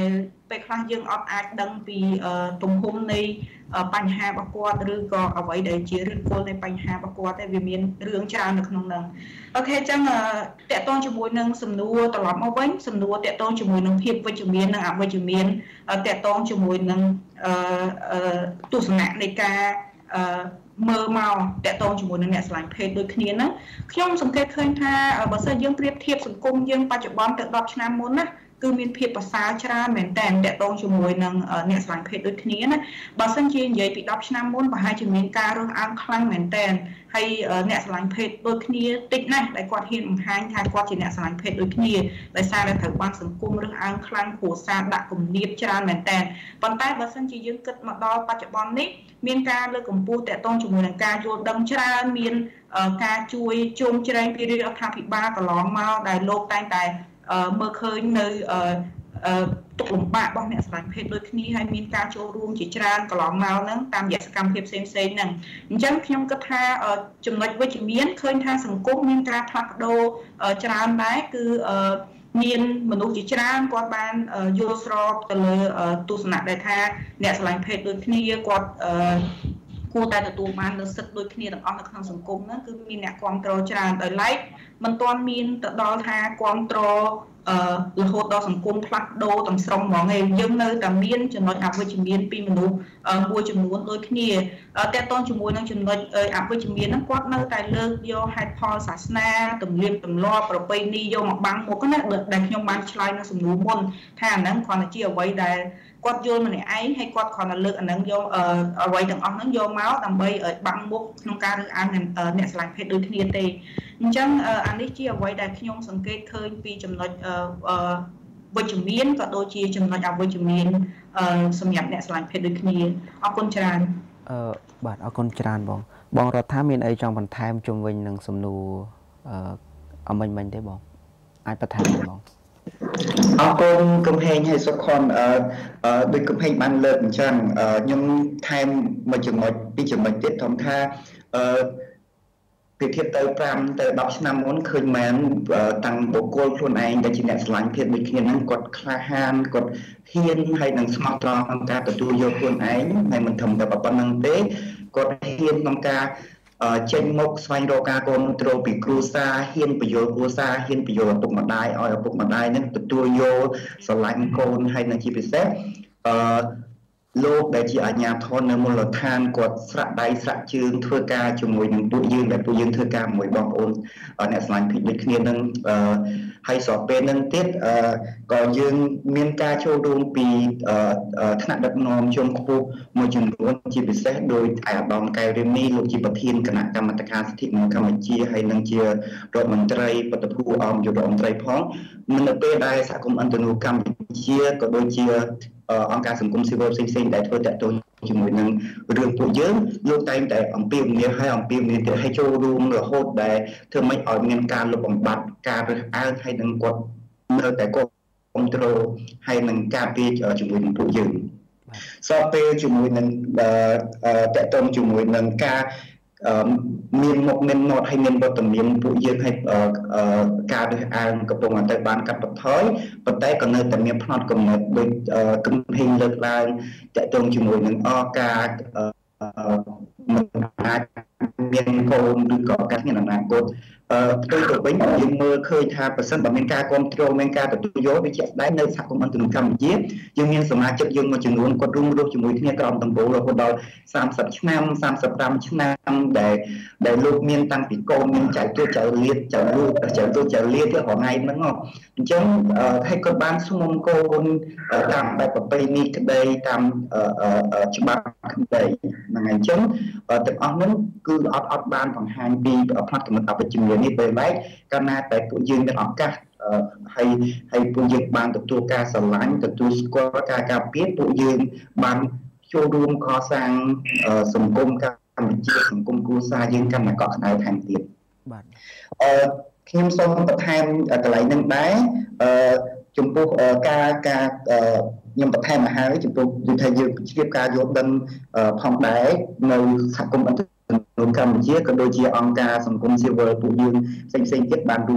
ពេលខ្លះយើងអត់អាចដឹងពីទំហំនៃបញ្ហារបស់គាត់ឬក៏អ្វីដែលជាឫសគល់នៃបញ្ហារបស់គាត់តែវាមានរឿងច្រើននៅក្នុងហ្នឹងអូខេអញ្ចឹងតកតងជាមួយនឹងសំណួរត្រឡប់មកវិញសំណួរតកតងជាមួយនឹងភាពវិជ្ជមាននិងអវិជ្ជមានតកតងជាមួយនឹងទស្សនៈនៃការមើលមកតកតងជាមួយនឹងអ្នកស្រឡាញ់ភេទដូចគ្នាហ្នឹងខ្ញុំសង្កេតឃើញថាបើសិនយើងប្រៀបធៀបសង្គមយើងបច្ចុប្បន្នទៅដប់ឆ្នាំមុនណាគឺមានភាពប្រសើរច្រើនមែនតើតកតងជាមួយនឹងអ្នកស្រឡាញ់ភេទដូចគ្នាណាបើសិនជានិយាយពីដប់ឆ្នាំមុនប្រហែលជាមានការរើសអើងខ្លាំងមែនតើហើយអ្នកស្រឡាញ់ភេទដូចគ្នាតិចណាស់ដែលគាត់ហ៊ានបង្ហាញថាគាត់ជាអ្នកស្រឡាញ់ភេទដូចគ្នាដោយសារតែត្រូវបានសង្គមរើសអើងខ្លាំងគ្រួសារដាក់គំនាបច្រើនមែនតើប៉ុន្តែបើសិនជាយើងគិតមកដល់បច្ចុប្បន្ននេះមានការលើកកម្ពស់តកតងជាមួយនឹងការយល់ដឹងច្រើនមានការជួយជុំជ្រែងពីរដ្ឋាភិបាលកន្លងមកដែលលោកតែងតែមើលឃើញនៅទុកលំបាករបស់អ្នកស្រឡាញ់ភេទដូចគ្នាហើយមានការចូលរួមជាច្រើនកន្លងមកហ្នឹងតាមរយៈសកម្មភាពផ្សេងៗហ្នឹងអញ្ចឹងខ្ញុំគិតថាចំណុចវិជ្ជមានឃើញថាសង្គមមានការផ្លាស់ប្ដូរច្រើនដែរគឺមានមនុស្សជាច្រើនគាត់បានយល់ស្របទៅលើទស្សនៈដែលថាអ្នកស្រឡាញ់ភេទដូចគ្នាគាត់គួរតែទទួលបាននូវសិទ្ធិដូចគ្នាទាំងអស់នៅក្នុងសង្គមហ្នឹងគឺមានអ្នកគ្រប់គ្រងច្រើនដោយឡែកមិនទាន់មានទៅដល់ថាគ្រប់គ្រងរហូតដល់សង្គមផ្លាស់ប្ដូរទាំងស្រុងហ្មងឯងយើងនៅតែមានចំណុចអវិជ្ជមានពីមនុស្សមួយចំនួនដូចគ្នាតើតើជាមួយនឹងចំណុចអវិជ្ជមានហ្នឹងគាត់នៅតែលើកយកហេតុផលសាសនាទំនៀមទម្លាប់ប្រពៃណីយកមកបាំងមុខណាដែលខ្ញុំបានឆ្លើយនៅសំណួរមុនថាអាហ្នឹងគ្រាន់តែជាអ្វីដែលគាត់យល់ម្នាក់ឯងហើយគាត់គ្រាន់តែលើកអាហ្នឹងយកអ្វីទាំងអស់ហ្នឹងយកមកដើម្បីឲ្យបាំងមុខក្នុងការរើសអើងអ្នកស្រឡាញ់ភេទដូចគ្នាទេអញ្ចឹងអានេះជាអ្វីដែលខ្ញុំសង្កេតឃើញពីចំណុចវិជ្ជមានក៏ដូចជាចំណុចអវិជ្ជមានសម្រាប់អ្នកស្រឡាញ់ភេទដូចគ្នាអរគុណច្រើនអឺបាទអរគុណច្រើនបងបងរដ្ឋាមានអីចង់បន្ថែមជុំវិញនឹងសំណួរអឺអមិញមិញទេបងអាចបន្ថែមទេបងអរគុណកំហែងហើយសុខុនអឺដូចកំហែងបានលើកអញ្ចឹងខ្ញុំថែមមួយចំណុចពីរចំណុចទៀតធំថាអឺពីធៀបទៅ5ទៅ10ឆ្នាំមុនឃើញមែនតាំងបុគ្គលខ្លួនឯងដែលជាអ្នកស្រឡាញ់ភេទដូចគ្នាហ្នឹងគាត់ក្លាហានគាត់ហ៊ានហើយនឹងស្មោះត្រង់ក្នុងការទទួលយកខ្លួនឯងហើយមិនធំតែប៉ុណ្្នឹងទេគាត់ហ៊ានក្នុងការចេញមុខស្វែងរកការគ្រប់គ្រងពីគ្រួសារហ៊ានបញ្យល់គ្រួសារហ៊ានបញ្យល់ឪពុកម្ដាយឲ្យឪពុកម្ដាយនឹងទទួលយកស្រឡាញ់កូនហើយនឹងជាពិសេសអឺលោកដែលជាអាជ្ញាធរនៅមូលដ្ឋានគាត់ស្រាក់ដៃស្រាក់ជើងធ្វើការជាមួយនឹងពួកយើងដែលពួកយើងធ្វើការជាមួយបងប្អូនអ្នកស្រឡាញ់ភេទដូចគ្នានឹងហើយស្របពេលនឹងទៀតក៏យើងមានការចូលរួមពីថ្នាក់ដឹកនាំជាន់ខ្ពស់មួយចំនួនជាពិសេសដោយអាយដាមកែវរេមីលោកជាប្រធានគណៈកម្មាធិការសិទ្ធិមនុស្សកម្ពុជាហើយនឹងជារដ្ឋមន្ត្រីបដិភូអមយុរដ្ឋមន្ត្រីផងនៅពេលដែលសហគមន៍អន្តរជាតិកម្ពុជាក៏ដូចជាអង្គការសង្គមស៊ីវិលផ្សេងៗដែលធ្វើតាក់ទងជាមួយនឹងរឿងពួកយើងលោកតែងតែអំពាវនាវឲ្យអំពាវនាវទៅឲ្យចូលរួមរហូតដែលធ្វើម៉េចឲ្យមានការលុបបំបាត់ការរើសអើងហើយនឹងគាត់នៅតែគ្រប់គ្រងហើយនឹងការពារជាមួយនឹងពួកយើងសពពេលជាមួយនឹងតាក់ទងជាមួយនឹងការមានមុខមានមាត់ហើយមានវត្តមានពួកយើងឲ្យការរើសអើងកំពុងតែបានកាត់បន្ថយប៉ុន្តែក៏នៅតែមានផ្នត់កំណត់ដូចកំភែងលើកឡើងតាក់ទងជាមួយនឹងអការមិនអាចមានកូនឬក៏ការមានអនាគតផ្ទុយទៅវិញយើងមើលឃើញថាប្រសិនបើមានការគ្រប់គ្រងមានការទទួលយកវាជាក់ស្ដែងនៅសហគមន៍អន្តរជាតិកម្ពុជាយើងមានសមាជិកយើងមួយចំនួនគាត់រួមរស់ជាមួយគ្នាក្រោមដំបូលរហូតដល់30ឆ្នាំ35ឆ្នាំដែលដែលលោកមានតាំងពីកូនមានចៅទួចៅលៀតចៅលូចៅទួចៅលៀតទៅថ្ងៃហ្នឹងអញ្ចឹងហើយគាត់បានស្មុំកូនតាមបែបប្រពៃណីក្តីតាមច្បាប់ក្តីហ្នឹងហើយអញ្ចឹងទាំងអស់ហ្នឹងគឺអត់អត់បានបង្ហាញពីផ្នែកកម្មអវិជ្ជមាននេះពេលឡែកកាលណាតែពួកយើងមានឱកាសហើយហើយពួកយើងបានទទួលការស្រឡាញ់ទទួលស្គាល់ការការពារពួកយើងបានចូលរួមកសាងសង្គមកម្ពុជាសង្គមគ្រួសារយើងកាន់តែកក់ក្ដៅថែមទៀតបាទអឺខ្ញុំសូមបន្ថែមកន្លែងហ្នឹងដែរអឺចំពោះការការខ្ញុំបន្ថែមមកហើយចំពោះនិយាយថាយើងជ្រាបការយល់ដឹងផងដែរនៅសហគមន៍អន្តរជាតិកម្ពុជាក៏ដូចជាអង្គការសង្គមស៊ីវិលពួកយើងផ្សេងៗទៀតបានរួម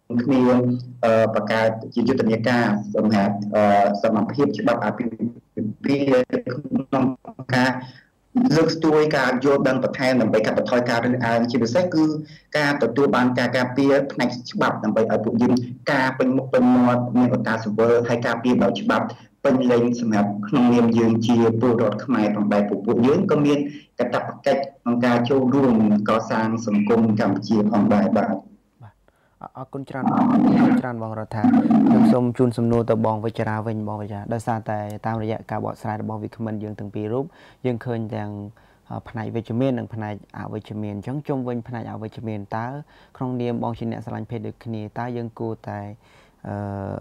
គ្នាបង្កើតជាយុទ្ធនាការសម្រាប់សមភាពច្បាប់អាពាហ៍ពិពាហ៍ក្នុងការលើកស្ទួយការយល់ដឹងបន្ថែមដើម្បីកាត់បន្ថយការរើសអើងជាពិសេសគឺការទទួលបានការការពារផ្នែកច្បាប់ដើម្បីឲ្យពួកយើងការពេញមុខពេញមាត់មានឱកាសសវលហើយការពារដោយច្បាប់ពេញលេញសម្រាប់ក្នុងនាមយើងជាពលរដ្ឋខ្មែរផងដែរពួកយើងក៏មានកាតព្វកិច្ចក្នុងការចូលរួមកសាងសង្គមកម្ពុជាផងដែរបាទអរគុណច្រើនអរគុណច្រើនបងរដ្ឋាខ្ញុំសូមជូនសំណួរទៅបងវិចារាវិញបងវិចារាដោយសារតែតាមរយៈការបកស្រាយរបស់វិក្កាមិនយើងទាំងពីររូបយើងឃើញទាំងផ្នែកវិជ្ជមាននិងផ្នែកអវិជ្ជមានអញ្ចឹងជុំវិញផ្នែកអវិជ្ជមានតើក្នុងនាមបងជាអ្នកស្រឡាញ់ភេទដូចគ្នាតើយើងគួរតែអឺ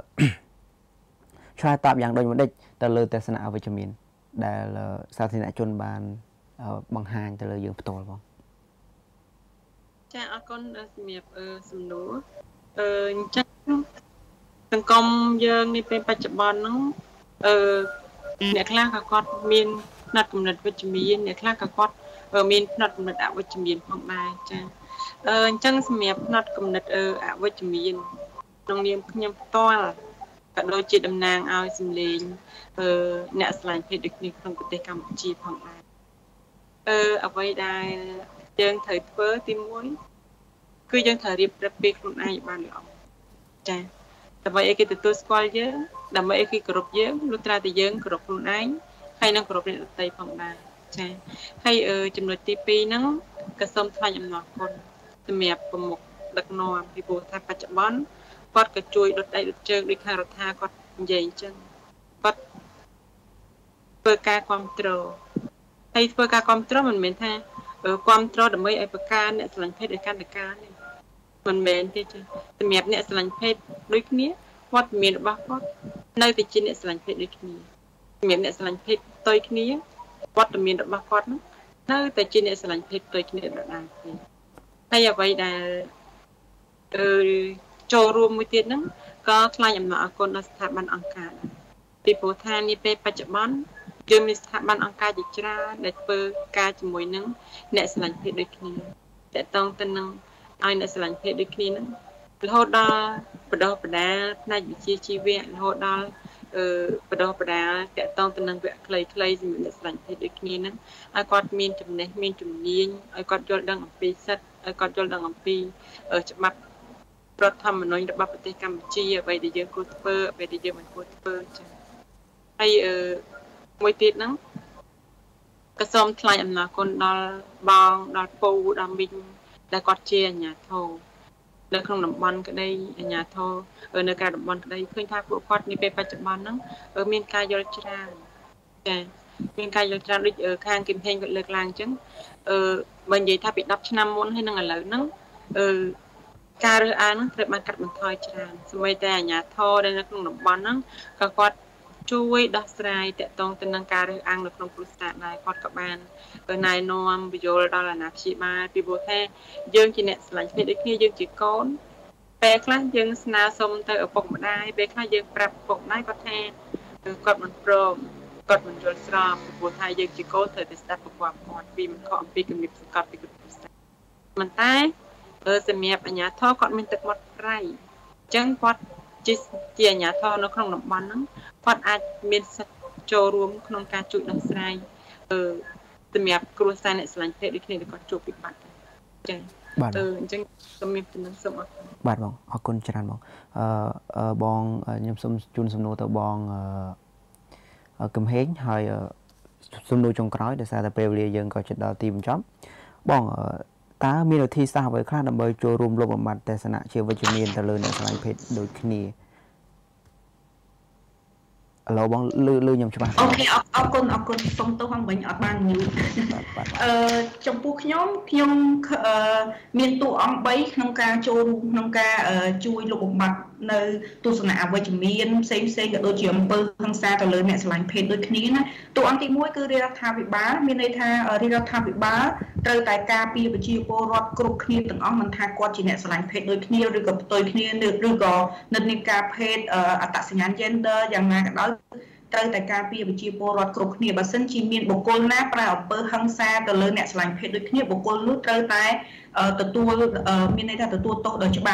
ឆ្លើយតបយ៉ាងដូចម្ដេចទៅលើទស្សនៈអវិជ្ជមានដែលសាធារណជនបានបង្ហាញទៅលើយើងផ្ទាល់បងចាអរគុណសម្រាប់សំណួរអឺអញ្ចឹងសង្គមយើងនេះពេលបច្ចុប្បន្នហ្នឹងអឺអ្នកខ្លះក៏គាត់មានផ្នត់គំនិតវិជ្ជមានអ្នកខ្លះក៏គាត់មានផ្នត់គំនិតអវិជ្ជមានផងដែរចាអឺអញ្ចឹងសម្រាប់ផ្នត់គំនិតអវិជ្ជមានក្នុងនាមខ្ញុំផ្ទាល់ក៏ដូចជាតំណាងឲ្យសម្លេងអឺអ្នកស្រឡាញ់ភេទដូចគ្នាក្នុងប្រទេសកម្ពុជាផងដែរអឺអ្វីដែលយើងត្រូវធ្វើទីមួយគឺយើងត្រូវរៀបរាប់ពីខ្លួនឯងបានល្អចា៎ដើម្បីឲ្យគេទទួលស្គាល់យើងដើម្បីឲ្យគេគោរពយើងលុះត្រាតែយើងគោរពខ្លួនឯងហើយនឹងគោរពអ្នកដទៃផងដែរចា៎ហើយចំណុចទីពីរហ្នឹងក៏សូមថ្លែងអំណរគុណសម្រាប់ប្រមុខដឹកនាំពីព្រោះថាបច្ចុប្បន្នគាត់ក៏ជួយដុតដៃដុតជើងដូចខាងរដ្ឋាគាត់និយាយអញ្ចឹងគាត់ធ្វើការគ្រប់គ្រងហើយធ្វើការគ្រប់គ្រងមិនមែនថាគ្រប់គ្រងដើម្បីឲ្យបង្កើនអ្នកស្រឡាញ់ភេទឲ្យកាន់តែកើនទេមិនមែនទេចាសម្រាប់អ្នកស្រឡាញ់ភេទដូចគ្នាវត្តមានរបស់គាត់នៅតែជាអ្នកស្រឡាញ់ភេទដូចគ្នាសម្រាប់អ្នកស្រឡាញ់ភេទផ្ទុយគ្នាវត្តមានរបស់គាត់នោះនៅតែជាអ្នកស្រឡាញ់ភេទផ្ទុយគ្នាដដែលទេហើយអ្វីដែលអឺចូលរួមមួយទៀតហ្នឹងក៏ថ្លែងអំណរអគុណដល់ស្ថាប័នអង្គការពីព្រោះថានាពេលបច្ចុប្បន្នគឺមានស្ថាប័នអង្គការជាច្រើនដែលធ្វើការជាមួយនឹងអ្នកស្រឡាញ់ភេទដូចគ្នាតកតងទៅនឹងឲ្យអ្នកស្រឡាញ់ភេទដូចគ្នាហ្នឹងរហូតដល់បដោះបដាផ្នែកវិជ្ជាជីវៈរហូតដល់អឺបដោះបដាតកតងទៅនឹងវគ្គខ្លីៗសម្រាប់អ្នកស្រឡាញ់ភេទដូចគ្នាហ្នឹងឲ្យគាត់មានចំណេះមានជំនាញឲ្យគាត់យល់ដឹងអំពីសិទ្ធិឲ្យគាត់យល់ដឹងអំពីច្បាប់រដ្ឋធម្មនុញ្ញរបស់ប្រទេសកម្ពុជាអ្វីដែលយើងគួរធ្វើអ្វីដែលយើងមិនគួរធ្វើចា៎ហើយអឺមួយទៀតហ្នឹងក៏សូមថ្លែងអំណរគុណដល់បងដល់ពូដល់មីងដែលគាត់ជាអាជ្ញាធរនៅក្នុងតំបន់ក្តីអាជ្ញាធរនៅក្រៅតំបន់ក្តីឃើញថាពួកគាត់នាពេលបច្ចុប្បន្នហ្នឹងមានការយល់ច្រើនចា៎មានការយល់ច្រើនដូចខាងគឹមហេងគាត់លើកឡើងអញ្ចឹងអឺបើនិយាយថាពីដប់ឆ្នាំមុនហើយនឹងឥឡូវហ្នឹងអឺការរើសអើងហ្នឹងត្រូវបានកាត់បន្ថយច្រើនសូម្បីតែអាជ្ញាធរដែលនៅក្នុងតំបន់ហ្នឹងក៏គាត់ជួយដោះស្រាយតកតងទៅនឹងការរើសអើងនៅក្នុងគ្រួសារដែរគាត់ក៏បានណែនាំបញ្យល់ដល់អាណាព្យាបាលពីព្រោះថាយើងជាអ្នកស្រឡាញ់គ្នាដូចគ្នាយើងជាកូនពេលខ្លះយើងស្នើសុំទៅឪពុកម្ដាយពេលខ្លះយើងប្រាប់ឪពុកម្ដាយគាត់ថាគាត់មិនព្រមគាត់មិនយល់ស្របពីព្រោះថាយើងជាកូនត្រូវតែស្ដាប់ប្រព័ន្ធគាត់ពីមិនខុសអំពីគំនិតសង្កត់ពីគ្រួសារប៉ុន្តែសម្រាប់អាជ្ញាធរគាត់មានទឹកមាត់ប្រៃអញ្ចឹងគាត់ជាជាអាជ្ញាធរនៅក្នុងតំបន់ហ្នឹងគាត់អាចមានសិទ្ធិចូលរួមក្នុងការជួយដោះស្រាយអឺសម្រាប់គ្រួសារអ្នកស្រឡាញ់ភេទដូចគ្នាដែលគាត់ជួបវិបត្តិចា៎អឺអញ្ចឹងសូមមានដំណឹងសូមអរគុណបាទបងអរគុណច្រើនបងអឺបងខ្ញុំសូមជូនសំណួរទៅបងអឺកំហេងហើយសំណួរចុងក្រោយដោយសារតែពេលវេលាយើងក៏ជិតដល់ទីបញ្ចប់បងតើមានវិធីសាស្ត្រអ្វីខ្លះដើម្បីចូលរួមលុបបំបាត់ទស្សនៈជាវិជ្ជមានទៅលើអ្នកស្រឡាញ់ភេទដូចគ្នាឥឡូវបងលឺលឺខ្ញុំច្បាស់អូខេអរគុណអរគុណសូមទោសផងវិញអត់បានញូអឺចំពោះខ្ញុំខ្ញុំមានតួអង្គបីក្នុងការចូលរួមក្នុងការជួយលុបបំបាត់នៅទស្សនៈអវិជ្ជមានផ្សេងផ្សេងក៏ដូចជាអំពើហិង្សាទៅលើអ្នកស្រឡាញ់ភេទដូចគ្នាណាតួអង្គទីមួយគឺរាជរដ្ឋាភិបាលមានន័យថារាជរដ្ឋាភិបាលត្រូវតែការពារប្រជាពលរដ្ឋគ្រប់គ្នាទាំងអស់មិនថាគាត់ជាអ្នកស្រឡាញ់ភេទដូចគ្នាឬក៏ផ្ទុយគ្នាឬក៏និន្នាការភេទអត្តសញ្ញាណ gender យ៉ាងណាក៏ដោយត្រូវតែការពារប្រជាពលរដ្ឋគ្រប់គ្នាបើសិនជាមានបុគ្គលណាប្រើអំពើហិង្សាទៅលើអ្នកស្រឡាញ់ភេទដូចគ្នាបុគ្គលនោះត្រូវតែទទួលមានន័យថាទទួលទោសដោយច្បាប់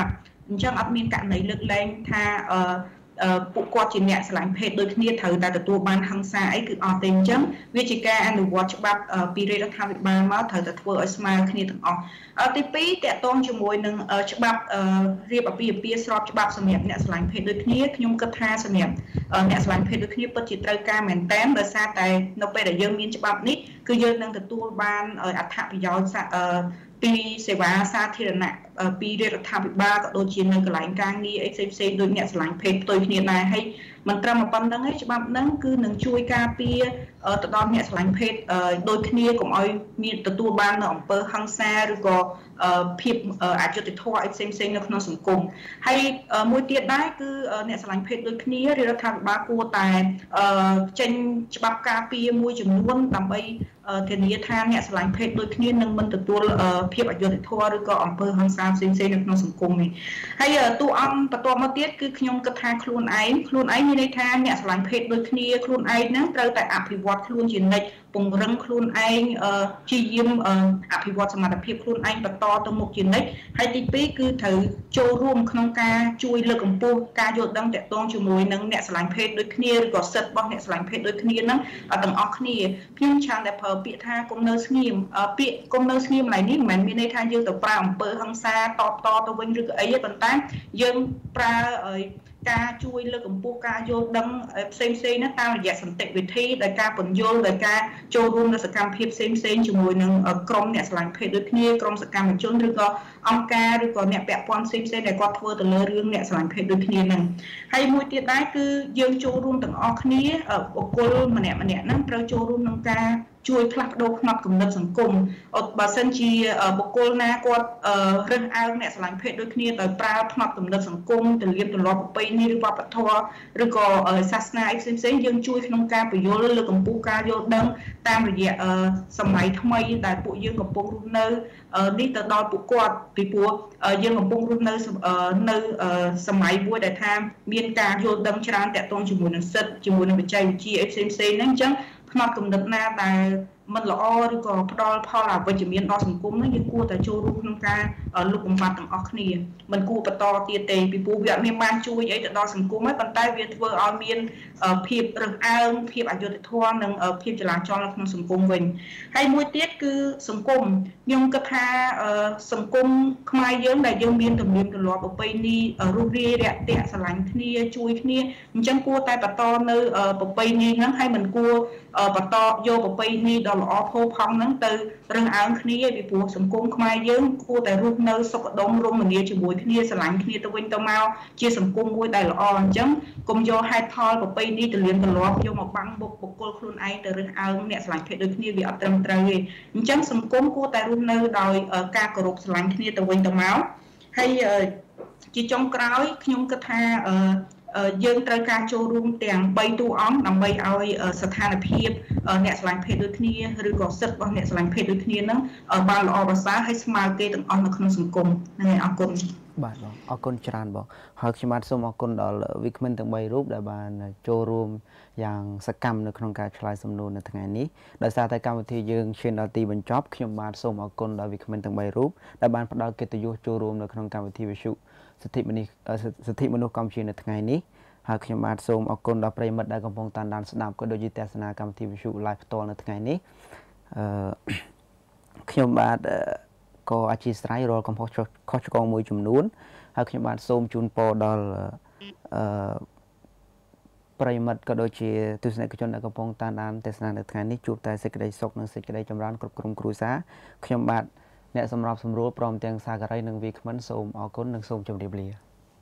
អញ្ចឹងអត់មានករណីលើកលែងថាអឺពួកគាត់ជាអ្នកស្រឡាញ់ភេទដូចគ្នាត្រូវតែទទួលបានហិង្សាអីគឺអត់ទេអញ្ចឹងវាជាការអនុវត្តច្បាប់ពីរដ្ឋាភិបាលមកត្រូវតែធ្វើឲ្យស្មើគ្នាទាំងអស់ទីពីរតកតងជាមួយនឹងច្បាប់រៀបអាពាហ៍ពិពាហ៍ស្របច្បាប់សម្រាប់អ្នកស្រឡាញ់ភេទដូចគ្នាខ្ញុំគិតថាសម្រាប់អ្នកស្រឡាញ់ភេទដូចគ្នាពិតជាត្រូវការមែនតើដោយសារតែនៅពេលដែលយើងមានច្បាប់នេះគឺយើងនឹងទទួលបានអត្ថប្រយោជន៍ពីសេវាសាធារណៈពីរដ្ឋាភិបាលក៏ដូចជានៅកន្លែងការងារអីផ្សេងៗដូចអ្នកស្រឡាញ់ភេទផ្ទុយគ្នាដែរហើយមិនត្រឹមប៉ុណ្្នឹងទេច្បាប់ហ្នឹងគឺនឹងជួយការពារទៅដល់អ្នកស្រឡាញ់ភេទដូចគ្នាកុំឲ្យមានទទួលបាននៅអំពើហិង្សាឬក៏ភាពអយុត្តិធម៌អីផ្សេងៗនៅក្នុងសង្គមហើយមួយទៀតដែរគឺអ្នកស្រឡាញ់ភេទដូចគ្នារដ្ឋាភិបាលគួរតែចេញច្បាប់ការពារមួយចំនួនដើម្បីធានាថាអ្នកស្រឡាញ់ភេទដូចគ្នានឹងមិនទទួលភាពអយុត្តិធម៌ឬក៏អំពើហិង្សាផ្សេងៗនៅក្នុងសង្គមនេះហើយតួអង្គបន្ទាប់មកទៀតគឺខ្ញុំគិតថាខ្លួនឯងខ្លួនឯងមានន័យថាអ្នកស្រឡាញ់ភេទដូចគ្នាខ្លួនឯងហ្នឹងត្រូវតែអភិវឌ្ឍខ្លួនជានិច្ចពង្រឹងខ្លួនឯងព្យាយាមអភិវឌ្ឍសមត្ថភាពខ្លួនឯងបន្តទៅមុខជានិច្ចហើយទីពីរគឺត្រូវចូលរួមក្នុងការជួយលើកកម្ពស់ការយល់ដឹងទាក់ទងជាមួយនឹងអ្នកស្រឡាញ់ភេទដូចគ្នាឬក៏សិទ្ធិរបស់អ្នកស្រឡាញ់ភេទដូចគ្នាហ្នឹងទាំងអស់គ្នាខ្ញុំច្រើនតែប្រើពាក្យថាគុំនៅស្ងៀមពាក្យគុំនៅស្ងៀមឡើយនេះមិនមែនមានន័យថាយើងទៅប្រើអំពើហិង្សាតបតទៅវិញឬក៏អីទេប៉ុន្តែយើងប្រើការជួយលើកកម្ពស់ការយល់ដឹងផ្សេងៗណាតាមរយៈសន្តិវិធីដោយការពន្យល់ដោយការចូលរួមនៅសកម្មភាពផ្សេងៗជាមួយនឹងក្រុមអ្នកស្រឡាញ់ភេទដូចគ្នាក្រុមសកម្មជនឬក៏អង្គការឬក៏អ្នកពាក់ព័ន្ធផ្សេងៗដែលគាត់ធ្វើទៅលើរឿងអ្នកស្រឡាញ់ភេទដូចគ្នាហ្នឹងហើយមួយទៀតដែរគឺយើងចូលរួមទាំងអស់គ្នាបុគ្គលម្នាក់ម្នាក់ហ្នឹងត្រូវចូលរួមក្នុងការជួយផ្លាស់ប្ដូរផ្នត់គំនិតសង្គមបើសិនជាបុគ្គលណាគាត់រើសអើងអ្នកស្រឡាញ់ភេទដូចគ្នាដោយប្រើផ្នត់គំនិតសង្គមទលាបទម្លាប់ប្រពៃណីឬវប្បធម៌ឬក៏សាសនាអីផ្សេងៗយើងជួយក្នុងការពន្យល់លើកកម្ពស់ការយល់ដឹងតាមរយៈសម័យថ្មីដែលពួកយើងកំពុងរស់នៅនេះទៅដល់ពួកគាត់ពីព្រោះយើងកំពុងរស់នៅនៅសម័យមួយដែលថាមានការយល់ដឹងច្រើនតាក់ទងជាមួយនឹងសិទ្ធិជាមួយនឹងបច្ចេកវិទ្យាអីផ្សេងៗហ្នឹងអញ្ចឹងផ្នត់គំនិតណាដែលមិនល្អឬក៏ផ្ដល់ផលអវិជ្ជមានដល់សង្គមនោះយើងគួរតែចូលរួមក្នុងការលុបបំបាត់ទាំងអស់គ្នាមិនគួរបន្តទៀតទេពីព្រោះវាអត់មានបានជួយអីទៅដល់សង្គមទេប៉ុន្តែវាធ្វើឲ្យមានភាពរើសអើងភាពអយុត្តិធម៌និងភាពចលាចលនៅក្នុងសង្គមវិញហើយមួយទៀតគឺសង្គមខ្ញុំគិតថាសង្គមខ្មែរយើងដែលយើងមានទំនៀមទម្លាប់ប្រពៃណីរស់រាយរាក់ទាក់ស្រឡាញ់គ្នាជួយគ្នាអញ្ចឹងគួរតែបន្តនៅប្រពៃណីហ្នឹងហើយមិនគួរបន្តយកប្រពៃណីដ៏ល្អផូរផង់ហ្នឹងទៅរើសអើងគ្នាពីព្រោះសង្គមខ្មែរយើងគួរតែរស់នៅសុខដុមរមនាជាមួយគ្នាស្រឡាញ់គ្នាទៅវិញទៅមកជាសង្គមមួយដែលល្អអញ្ចឹងកុំយកហេតុផលប្រពៃណីទលានទម្លាប់យកមកបាំងបុកបុគ្គលខ្លួនឯងទៅរើសអើងអ្នកស្រឡាញ់ភេទដូចគ្នាវាអត់ត្រឹមត្រូវទេអញ្ចឹងសង្គមគួរតែរស់នៅដោយការគោរពស្រឡាញ់គ្នាទៅវិញទៅមកហើយជាចុងក្រោយខ្ញុំគិតថាយើងត្រូវការចូលរួមទាំងបីតួអង្គដើម្បីឲ្យស្ថានភាពអ្នកស្រឡាញ់ភេទដូចគ្នាឬក៏សិទ្ធិរបស់អ្នកស្រឡាញ់ភេទដូចគ្នាហ្នឹងបានល្អប្រសើរហើយស្មើគេទាំងអស់នៅក្នុងសង្គមហ្នឹងហើយអរគុណបាទបងអរគុណច្រើនបងហើយខ្ញុំបាទសូមអរគុណដល់វិក្កាមទាំងបីរូបដែលបានចូលរួមយ៉ាងសកម្មនៅក្នុងការឆ្លើយសំណួរនៅថ្ងៃនេះដោយសារតែកម្មវិធីយើងឈានដល់ទីបញ្ចប់ខ្ញុំបាទសូមអរគុណដល់វិក្កាមទាំងបីរូបដែលបានផ្ដល់កិត្តិយសចូលរួមនៅក្នុងកម្មវិធីវិទ្យុសិទ្ធិមនុស្សសិទ្ធិមនុស្សកម្ពុជានៅថ្ងៃនេះហើយខ្ញុំបាទសូមអរគុណដល់ប្រិយមិត្តដែលកំពុងតាមដានស្ដាប់ក៏ដូចជាទស្សនាកម្មវិធីវិទ្យុ live ផ្ទាល់នៅថ្ងៃនេះអឺខ្ញុំបាទក៏អធិស្ឋានរាល់កំហុសខុសឆ្គងមួយចំនួនហើយខ្ញុំបាទសូមជូនពរដល់អឺប្រិយមិត្តក៏ដូចជាទស្សនិកជនដែលកំពុងតាមដានទស្សនានៅថ្ងៃនេះជួបតែសេចក្តីសុខនិងសេចក្តីចម្រើនគ្រប់ក្រុមគ្រួសារខ្ញុំបាទអ្នកសម្របសម្រួលព្រមទាំងសាការីនិងវីក្មិនសូមអរគុណនិងសូមជម្រាបលា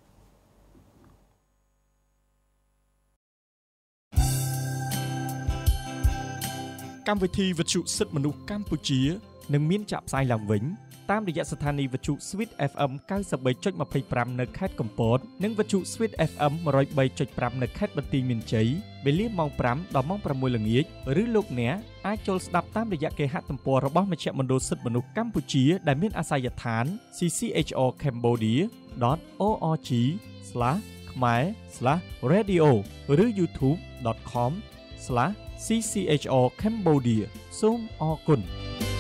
កម្មវិធីវិទ្យុសិទ្ធិមនុស្សកម្ពុជានឹងមានចាក់ផ្សាយឡើងវិញតាមរយៈស្ថានីយ៍វិទ្យុ Sweet អេฟ អេម កៅសិបបីចុចម្ភៃប្រាំ នៅខេត្តកំពតនិងវិទ្យុ Sweet អេฟ អេម មួយរយបីចុចប្រាំ នៅខេត្តបន្ទាយមានជ័យវេលាម៉ោងប្រាំដល់ម៉ោងប្រាំមួយល្ងាចឬលោកអ្នកអាចចូលស្ដាប់តាមរយៈគេហទំព័ររបស់មជ្ឈមណ្ឌលសិទ្ធិមនុស្សកម្ពុជាដែលមានអាសយដ្ឋាន ซี ซี เอช អារ cambodia ដត អូ អារ ជី ស្លាស ខ្មែរ ស្លាស រេឌីអូ ឬ ยูทูប ដត com ស្លាស ซี ซี เอช អារ cambodia សូមអរគុណ